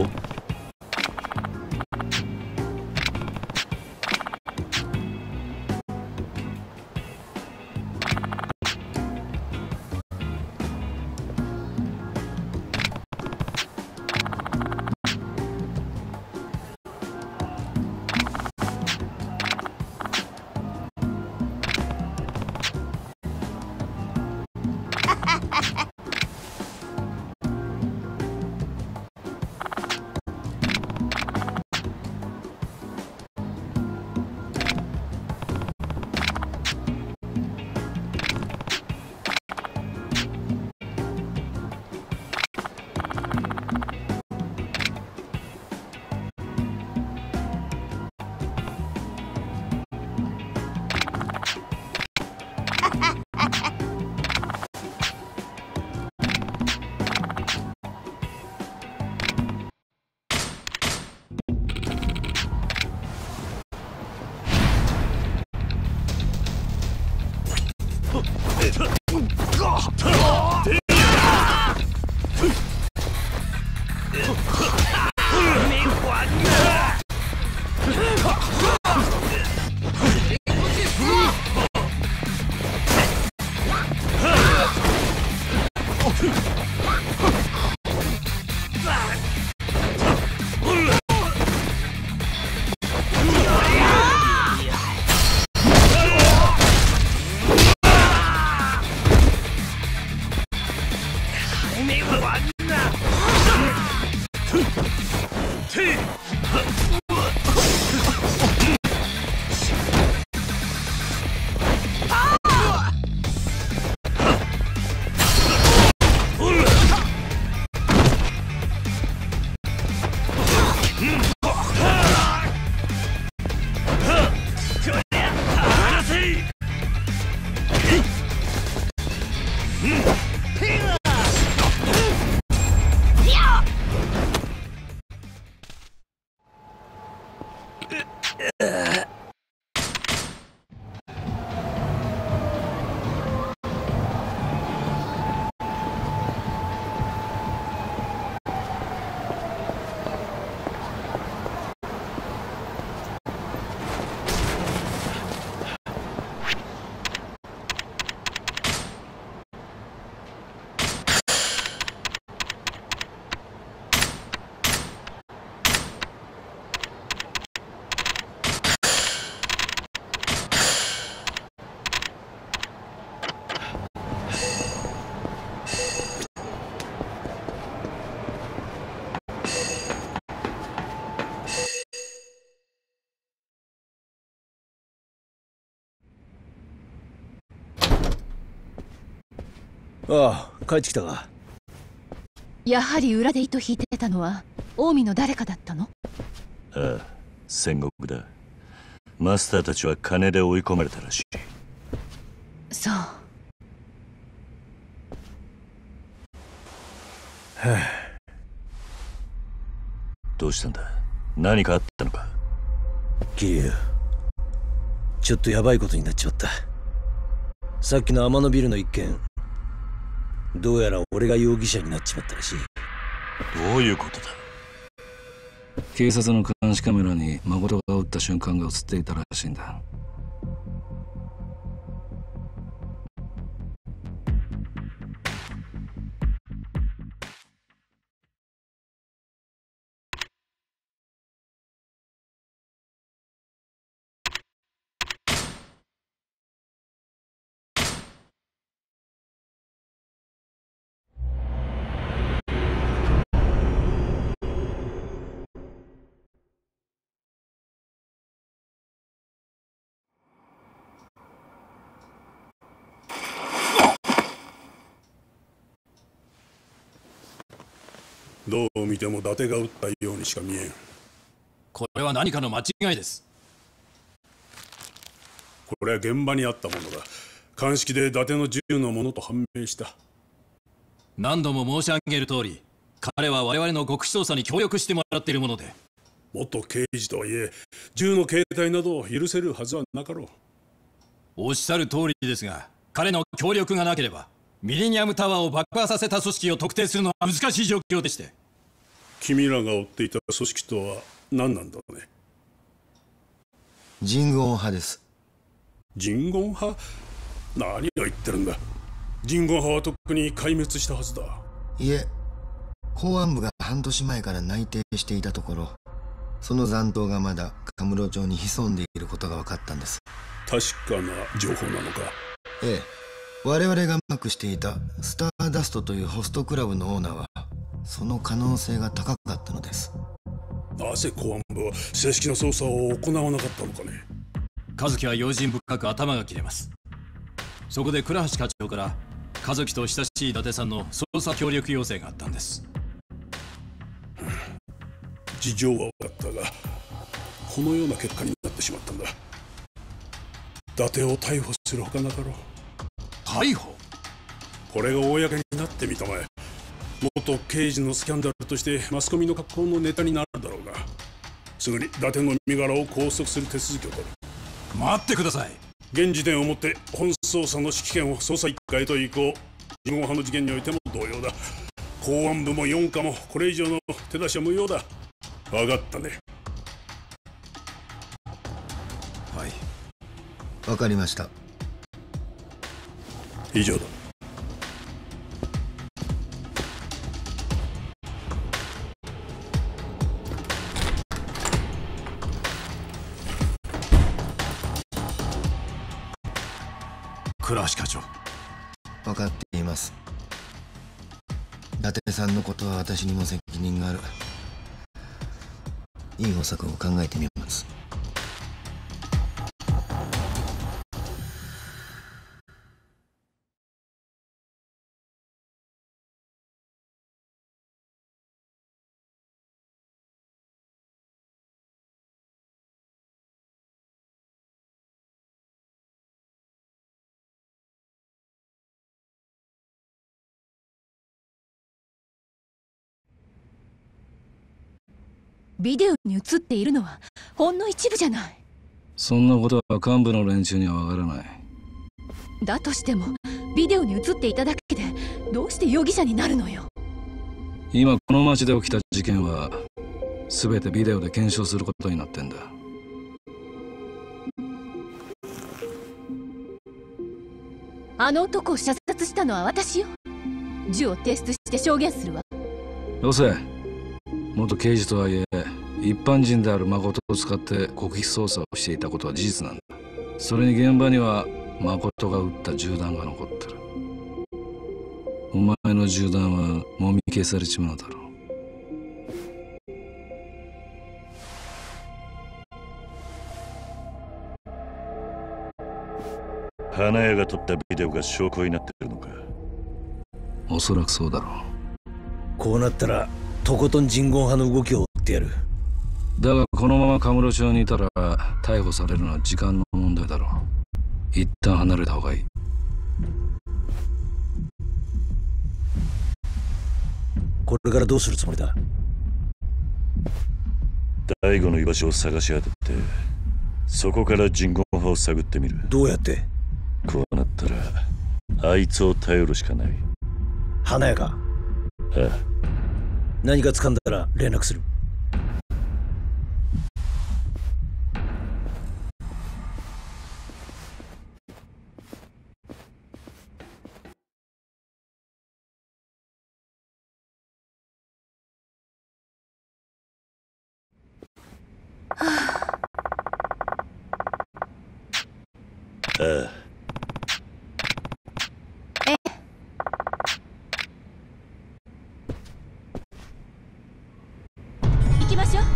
ああ、帰ってきたか。 やはり裏で糸引いてたのは近江の誰かだったの？ ああ、戦国だ。マスターたちは金で追い込まれたらしい。 そう。はあ、どうしたんだ？何かあったのか？ 桐生、ちょっとヤバいことになっちまった。さっきの天野ビルの一件、どうやら俺が容疑者になっちまったらしい。 どういうことだ？ 警察の監視カメラに誠が撃った瞬間が映っていたらしいんだ。 どう見ても伊達が撃ったようにしか見えん。 これは何かの間違いです。 これは現場にあったものだ。鑑識で伊達の銃のものと判明した。 何度も申し上げる通り、彼は我々の極秘捜査に協力してもらっているもので。 元刑事とはいえ、銃の携帯などを許せるはずはなかろう。 おっしゃる通りですが、彼の協力がなければミレニアムタワーを爆破させた組織を特定するのは難しい状況でして。 君らが追っていた組織とは何なんだろうね。 ジンゴン派です。 ジンゴン派？何を言ってるんだ。ジンゴン派はとっくに壊滅したはずだ。 いえ、公安部が半年前から内偵していたところ、その残党がまだカムロ町に潜んでいることが分かったんです。 確かな情報なのか？ ええ、我々がマークしていたスターダストというホストクラブのオーナーはその可能性が高かったのです。 なぜ公安部は正式な捜査を行わなかったのかね。 和樹は用心深く頭が切れます。そこで倉橋課長から和樹と親しい伊達さんの捜査協力要請があったんです。 事情は分かったが、このような結果になってしまったんだ。伊達を逮捕するほかなかろう。 逮捕？ これが公になってみたまえ。元刑事のスキャンダルとしてマスコミの格好のネタになるだろうが、すぐに伊達の身柄を拘束する手続きを取る。 待ってください。 現時点をもって本捜査の指揮権を捜査一課へと移行。ジンゴン派の事件においても同様だ。公安部も四課もこれ以上の手出しは無用だ。分かったね。 はい、 分かりました。 以上だ。 倉橋課長。 分かっています。伊達さんのことは私にも責任がある。いい方策を考えてみます。 ビデオに映っているのはほんの一部じゃない。 そんなことは幹部の連中にはわからない。 だとしてもビデオに映っていただけでどうして容疑者になるのよ。 今この町で起きた事件は全てビデオで検証することになってんだ。 あの男を射殺したのは私よ。銃を提出して証言するわ。 よせ。元刑事とはいえ一般人である誠を使って極秘捜査をしていたことは事実なんだ。それに現場には誠が撃った銃弾が残ってる。お前の銃弾はもみ消されちまうだろう。 花屋が撮ったビデオが証拠になってるのか。 おそらくそうだろう。 こうなったらとことん人言派の動きを追ってやる。 だがこのままカムロ町にいたら逮捕されるのは時間の問題だろう。一旦離れた方がいい。 これからどうするつもりだ。 大悟の居場所を探し当てて、そこから人言派を探ってみる。 どうやって？ こうなったらあいつを頼るしかない。 花屋か？ ああ。 何か掴んだら連絡する。 ああ。 行きましょう。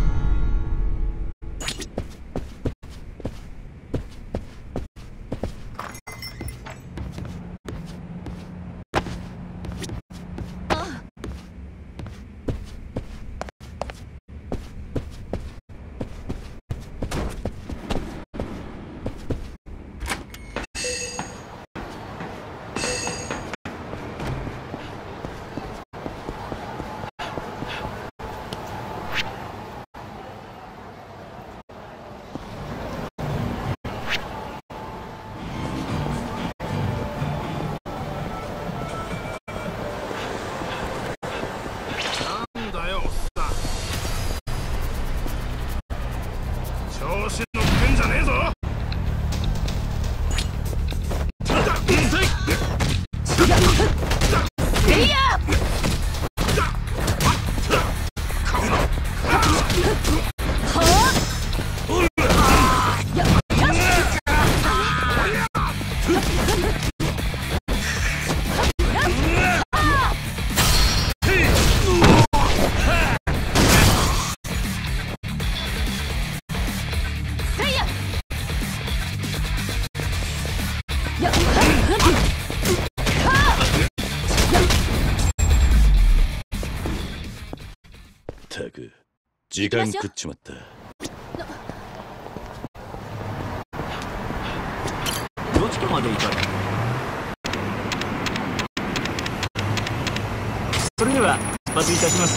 調子乗ってんじゃねえぞ。 ったく時間食っちまった。 どちらまで行かれる？それでは出発いたします。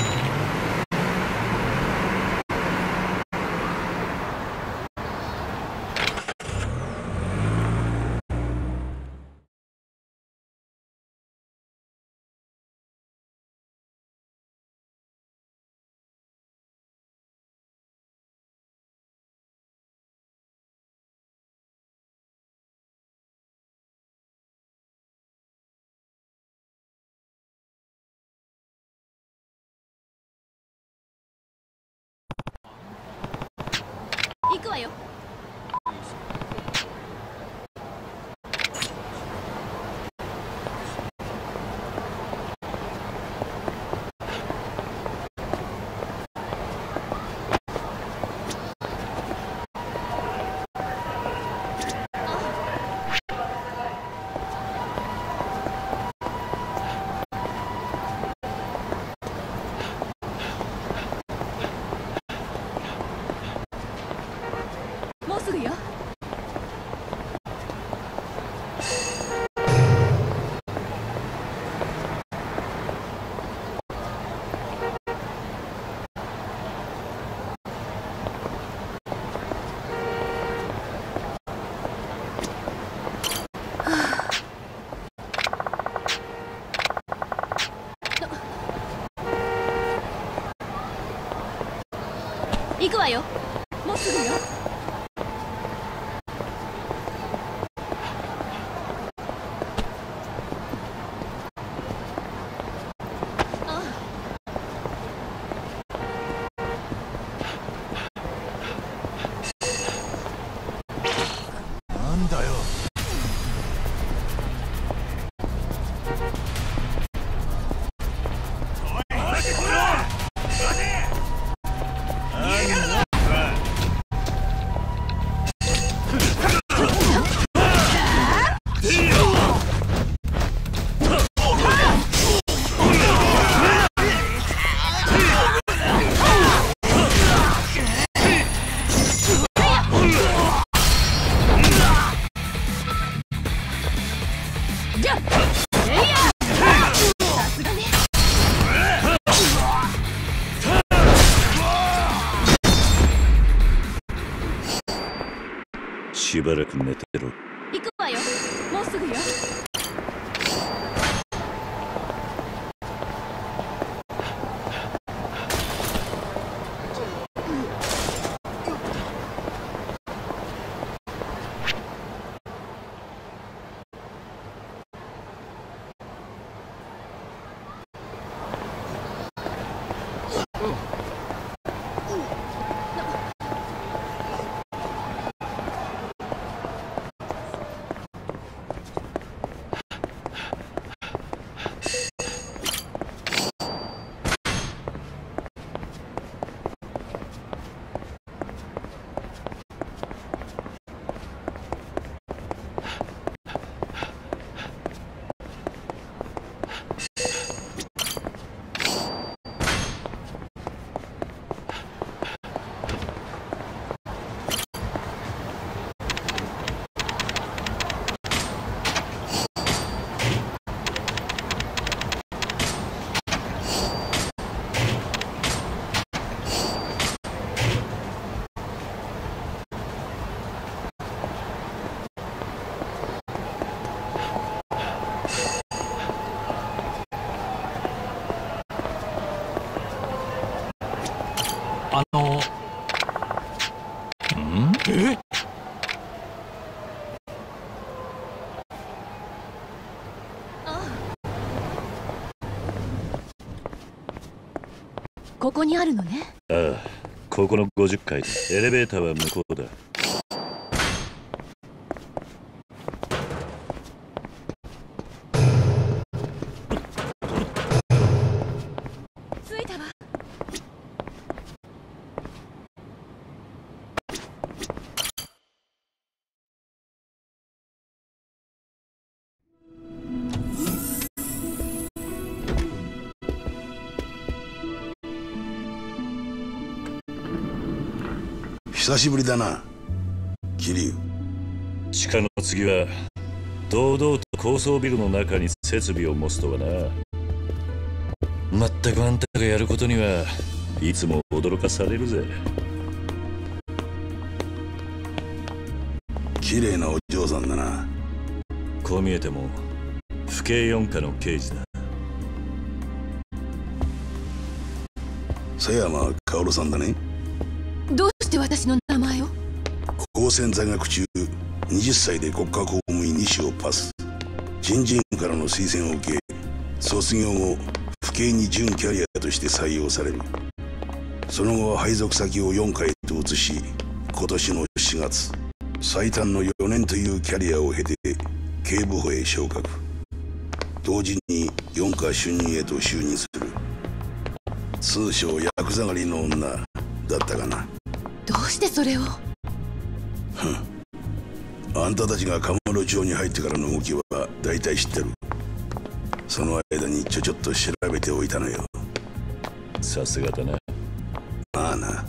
行くわよ。もうすぐよ。 なんだよ。 しばらく寝てろ。 行くわよ。もうすぐよ。 ここにあるのね。 ああ、ここの50階。エレベーターは向こうだ。 着いたわ。 久しぶりだな、桐生。 地下の次は堂々と高層ビルの中に設備を持つとはな。まったくあんたがやることにはいつも驚かされるぜ。 綺麗なお嬢さんだな。 こう見えても府警4課の刑事だ。 佐山薫さんだね。 どうして私の名前を？ 高専在学中20歳で国家公務員2種をパス。新人からの推薦を受け、卒業後府警に準キャリアとして採用される。その後は配属先を4回と移し、今年の4月最短の4年というキャリアを経て警部補へ昇格。同時に4課主任へと就任する。通称ヤクザ狩りの女だったかな。 どうしてそれを？ あんたたちがカムロ町に入ってからの動きは大体知ってる。その間にちょっと調べておいたのよ。 さすがだな。 まあな。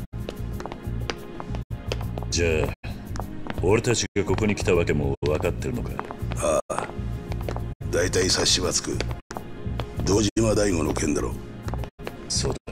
じゃあ俺たちがここに来たわけも分かってるのか？ ああ、大体察しはつく。堂島大吾の件だろ。 そうだ。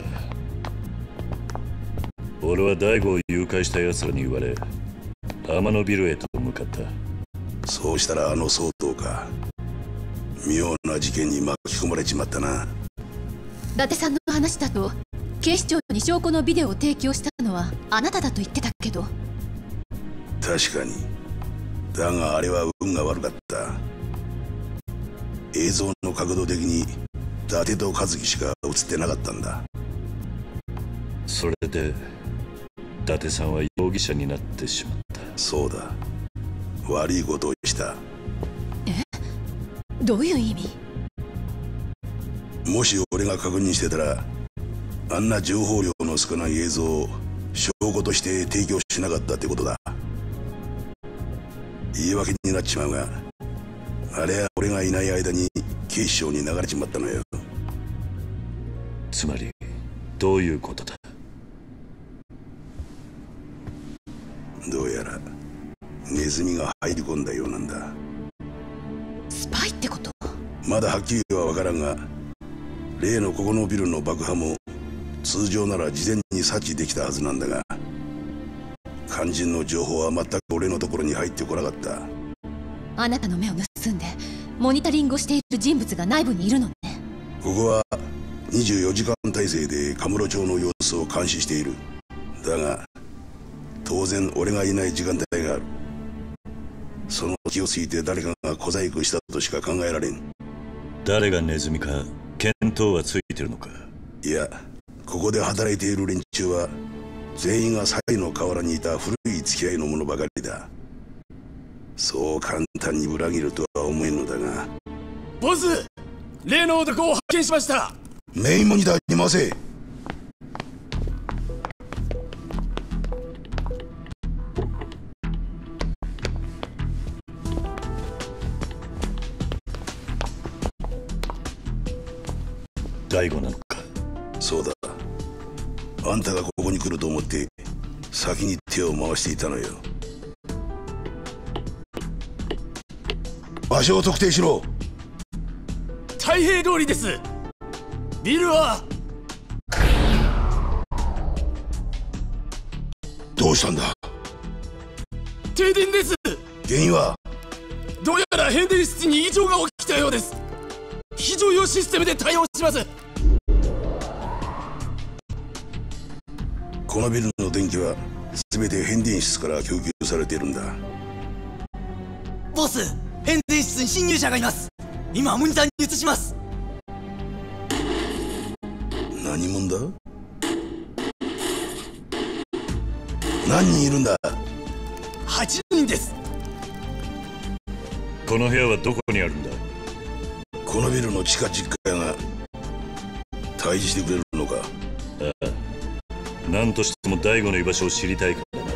俺は大吾を誘拐した奴らに言われ天野ビルへと向かった。 そうしたらあの騒動か。妙な事件に巻き込まれちまったな。 伊達さんの話だと警視庁に証拠のビデオを提供したのはあなただと言ってたけど。 確かに。だがあれは運が悪かった。映像の角度的に伊達と和樹しか映ってなかったんだ。 それで伊達さんは容疑者になってしまった。 そうだ、悪いことをした。 どういう意味？ もし俺が確認してたら、あんな情報量の少ない映像を証拠として提供しなかったってことだ。言い訳になっちまうが、あれは俺がいない間に警視庁に流れちまったのよ。 つまりどういうことだ？ どうやらネズミが入り込んだようなんだ。 スパイってこと？ まだはっきりは分からんが、例のここのビルの爆破も通常なら事前に察知できたはずなんだが、肝心の情報は全く俺のところに入ってこなかった。 あなたの目を盗んでモニタリングをしている人物が内部にいるのね。 ここは24時間体制でカムロ町の様子を監視している。だが当然俺がいない時間帯がある。その気をついて誰かが小細工したとしか考えられん。 誰がネズミか見当はついてるのか？ いや、ここで働いている連中は全員がサイの河原にいた古い付き合いの者ばかりだ。そう簡単に裏切るとは思えんのだが。 ボス、例の男を発見しました。 メインモニターに回せ。 大悟なのか？ そうだ。あんたがここに来ると思って先に手を回していたのよ。場所を特定しろ。 太平通りです。ビルはどうしたんだ？ 停電です。 原因は？ どうやら変電室に異常が起きたようです。非常用システムで対応します。 このビルの電気は全て変電室から供給されているんだ。 ボス、変電室に侵入者がいます。今モニターに映します。 何者だ？何人いるんだ ？8人です。 この部屋はどこにあるんだ？ このビルの地下10階が退治してくれるのか？ ああ、何としても大悟の居場所を知りたいからな。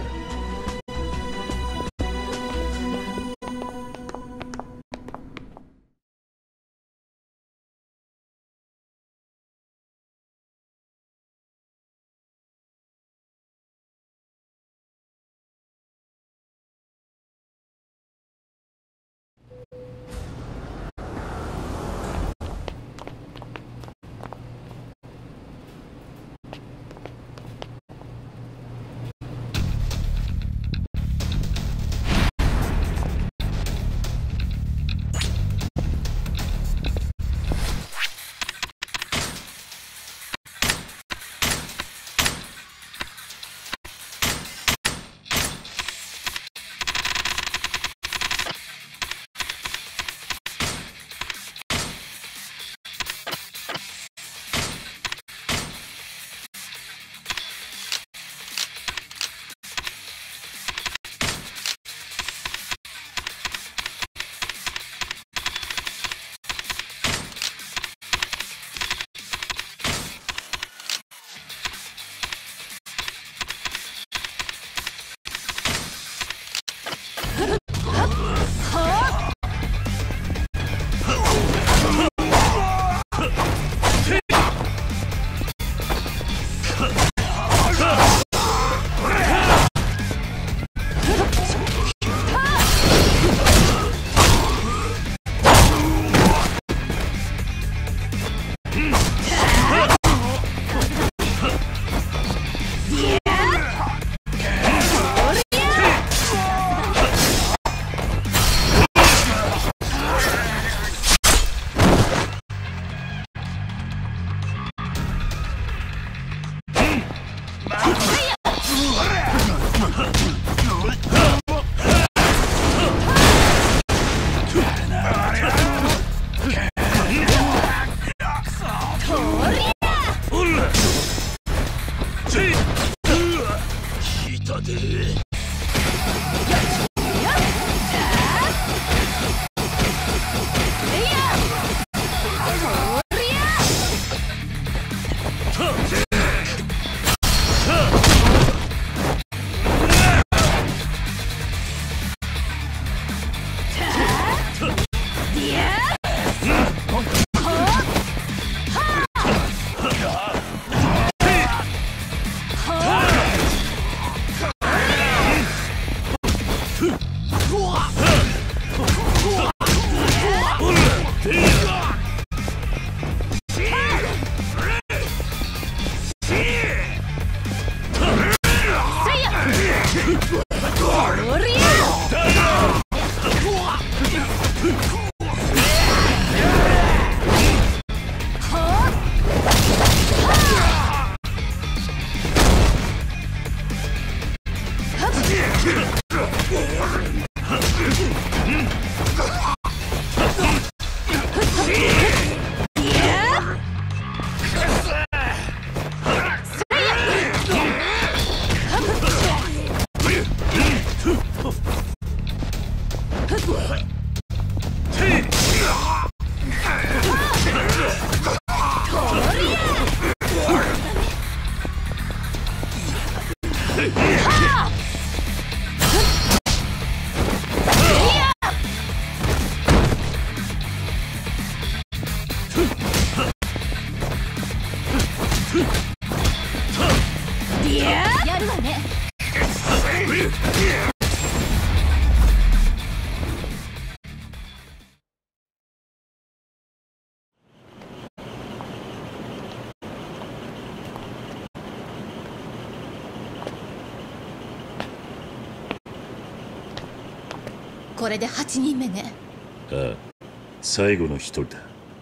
これで8人目ね。 ああ、最後の一人だ。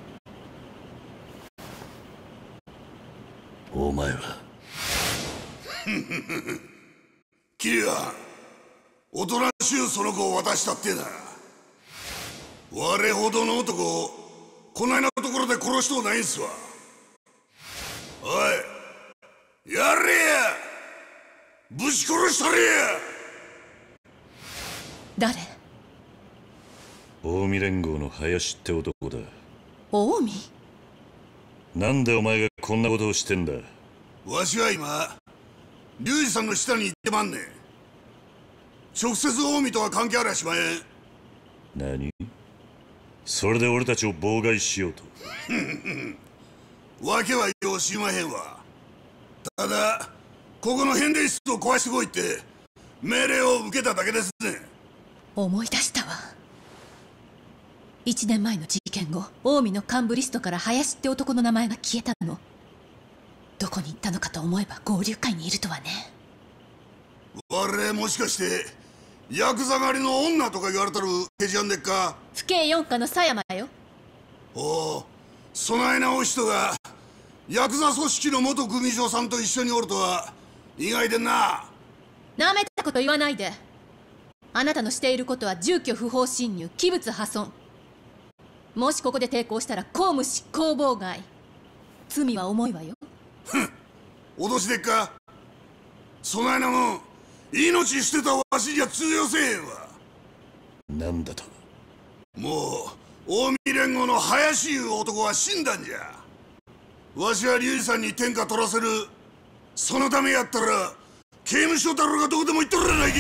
お前はキリア、おとなしゅうその子を渡したってな。我ほどの男をこないなところで殺しとうないんすわ。おい、やれや、ぶち殺したれや。 誰？ 近江連合の林って男だ。 近江？ なんでお前がこんなことをしてんだ？ わしは今龍二さんの下に行ってまんねん。直接近江とは関係ありゃしまえん。 何？それで俺たちを妨害しようと？ わけはよう知りまへんわ。ただここの変電室を壊してこいって命令を受けただけですね。 思い出したわ。1年前の事件後、近江の幹部リストから林って男の名前が消えたの。どこに行ったのかと思えば合流会にいるとはね。 我もしかしてヤクザ狩りの女とか言われたるケジャンでっか？ 府警四課の狭山よ。 おお、そないなお人がヤクザ組織の元組長さんと一緒におるとは意外でんな。 なめたこと言わないで。あなたのしていることは住居不法侵入、器物破損。もしここで抵抗したら公務執行妨害。罪は重いわよ。 ふん、脅しでっか？そないなもん命捨てたわしじゃ通用せえへんわ。 なんだと？ もう近江連合の林いう男は死んだんじゃ。わしは龍二さんに天下取らせる。そのためやったら刑務所だろうがどこでも行っとるやないけ。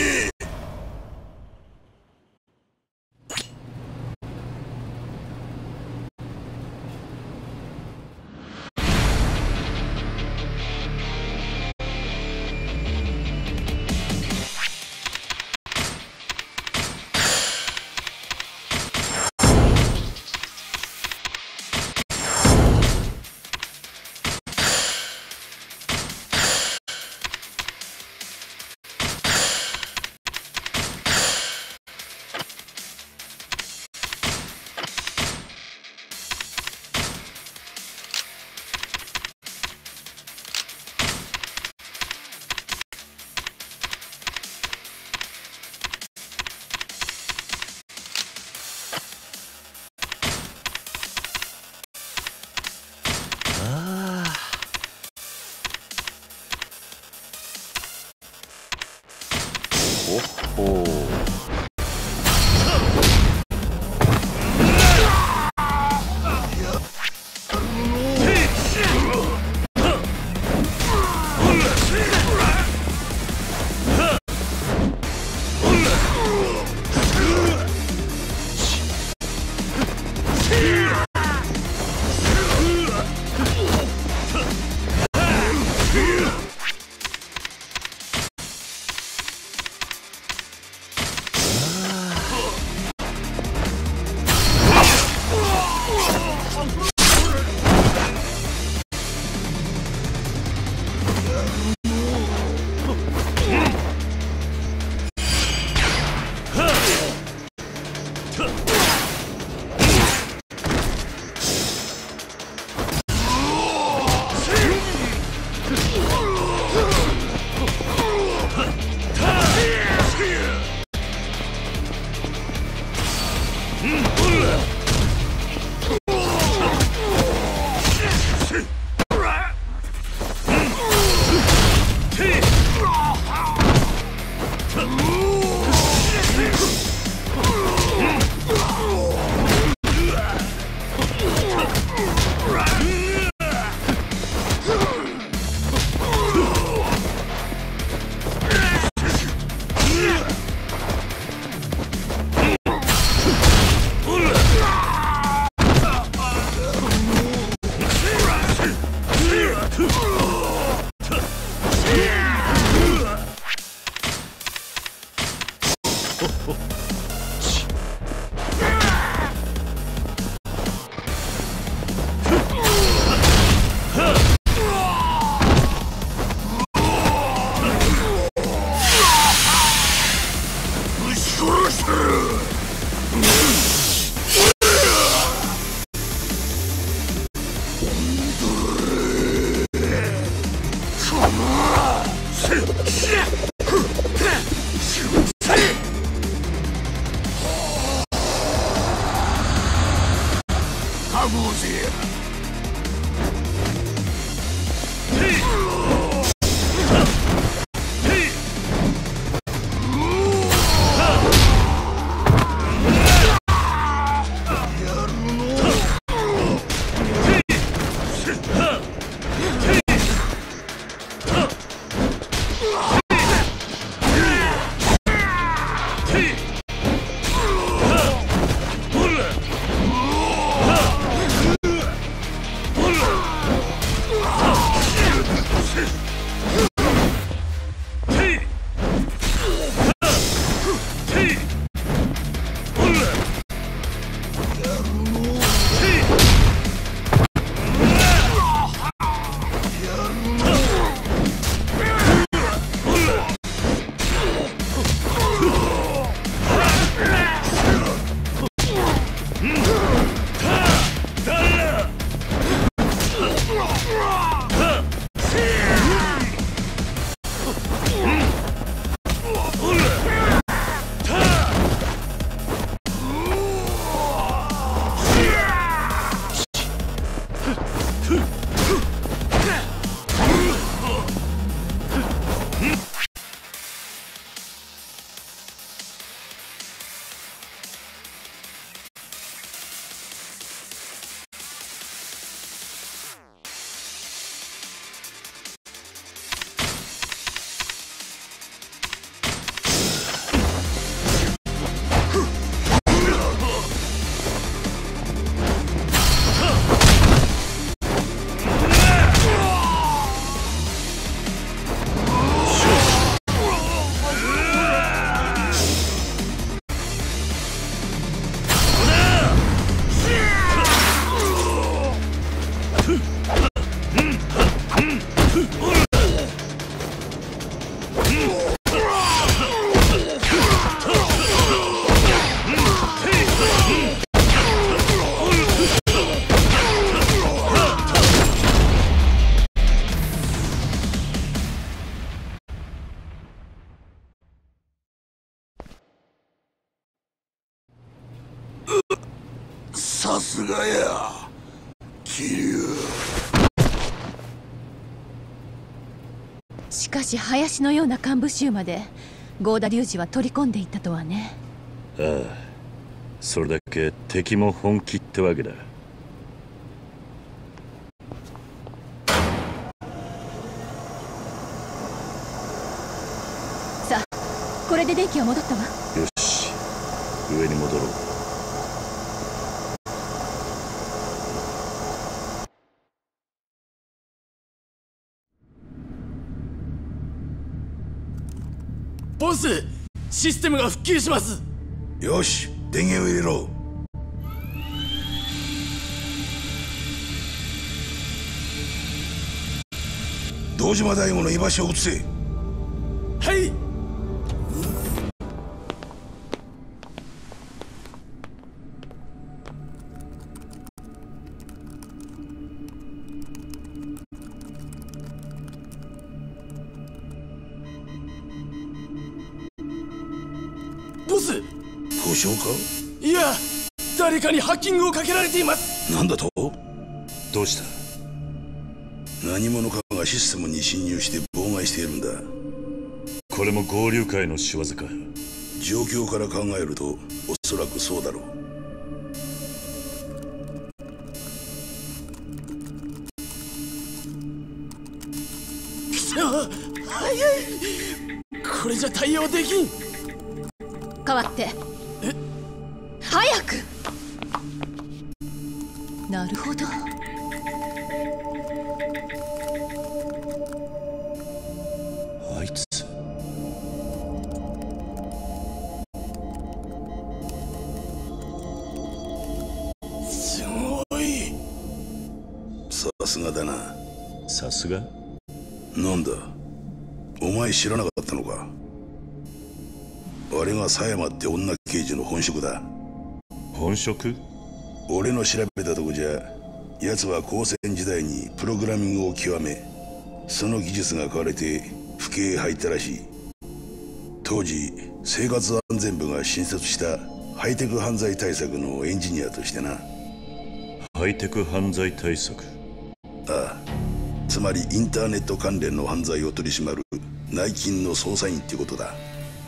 さすがや桐生。 しかし林のような幹部衆まで郷田隆二は取り込んでいったとはね。 ああ、それだけ敵も本気ってわけだ。 さあ、これで電気は戻ったわ。 よし、上に戻ろう。 ボス、システムが復旧します。 よし、電源を入れろ。堂島大吾の居場所を移せ。 はい。ボス、 故障か？ いや、誰かにハッキングをかけられています。 なんだと？ どうした？ 何者かがシステムに侵入して妨害しているんだ。 これも合流会の仕業か？ 状況から考えるとおそらくそうだろう。 早い。これじゃ対応できん。 代わって。早く。なるほど。 あいつ。 すごい。 さすがだな。 さすが？ なんだ、お前知らなかったのか？あれが佐山って女刑事の本職だ。 本職？ 俺の調べたとこじゃ、奴は高専時代にプログラミングを極め、 その技術が買われて府警へ入ったらしい。当時生活安全部が新設したハイテク犯罪対策のエンジニアとしてな。 ハイテク犯罪対策？ ああ、つまりインターネット関連の犯罪を取り締まる内勤の捜査員ってことだ。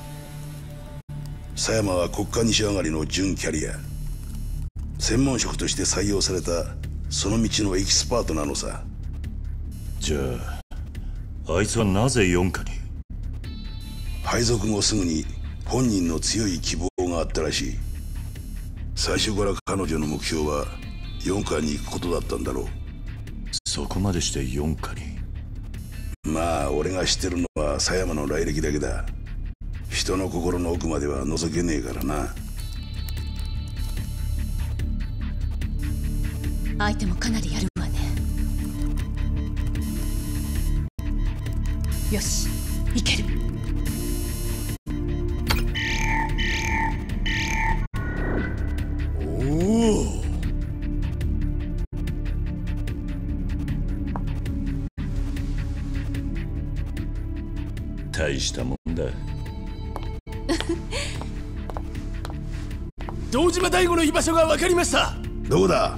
狭山は国家西上がりの準キャリア、専門職として採用されたその道のエキスパートなのさ。 じゃああいつはなぜ4課に？ 配属後すぐに本人の強い希望があったらしい。最初から彼女の目標は4課に行くことだったんだろう。 そこまでして4課に？ まあ俺が知ってるのは狭山の来歴だけだ。人の心の奥までは覗けねえからな。 相手もかなりやるわね。よし、いける。 おお。 大したもんだ。 堂島大吾の居場所が分かりました。 どこだ？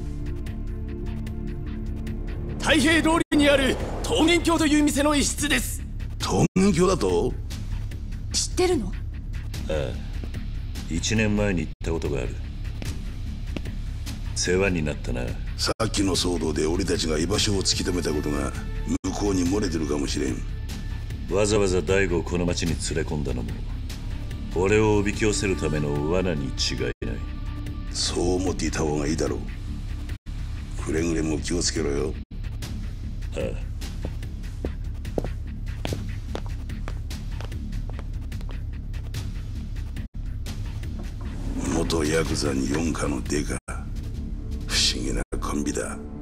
太平通りにある桃源郷という店の一室です。 桃源郷だと？ 知ってるの？ ああ、1年前に行ったことがある。世話になったな。 さっきの騒動で俺たちが居場所を突き止めたことが向こうに漏れてるかもしれん。 わざわざ大吾をこの町に連れ込んだのも俺をおびき寄せるための罠に違いない。 そう思っていた方がいいだろう。くれぐれも気をつけろよ。 ああ。 元ヤクザに4課のデカ、不思議なコンビだ。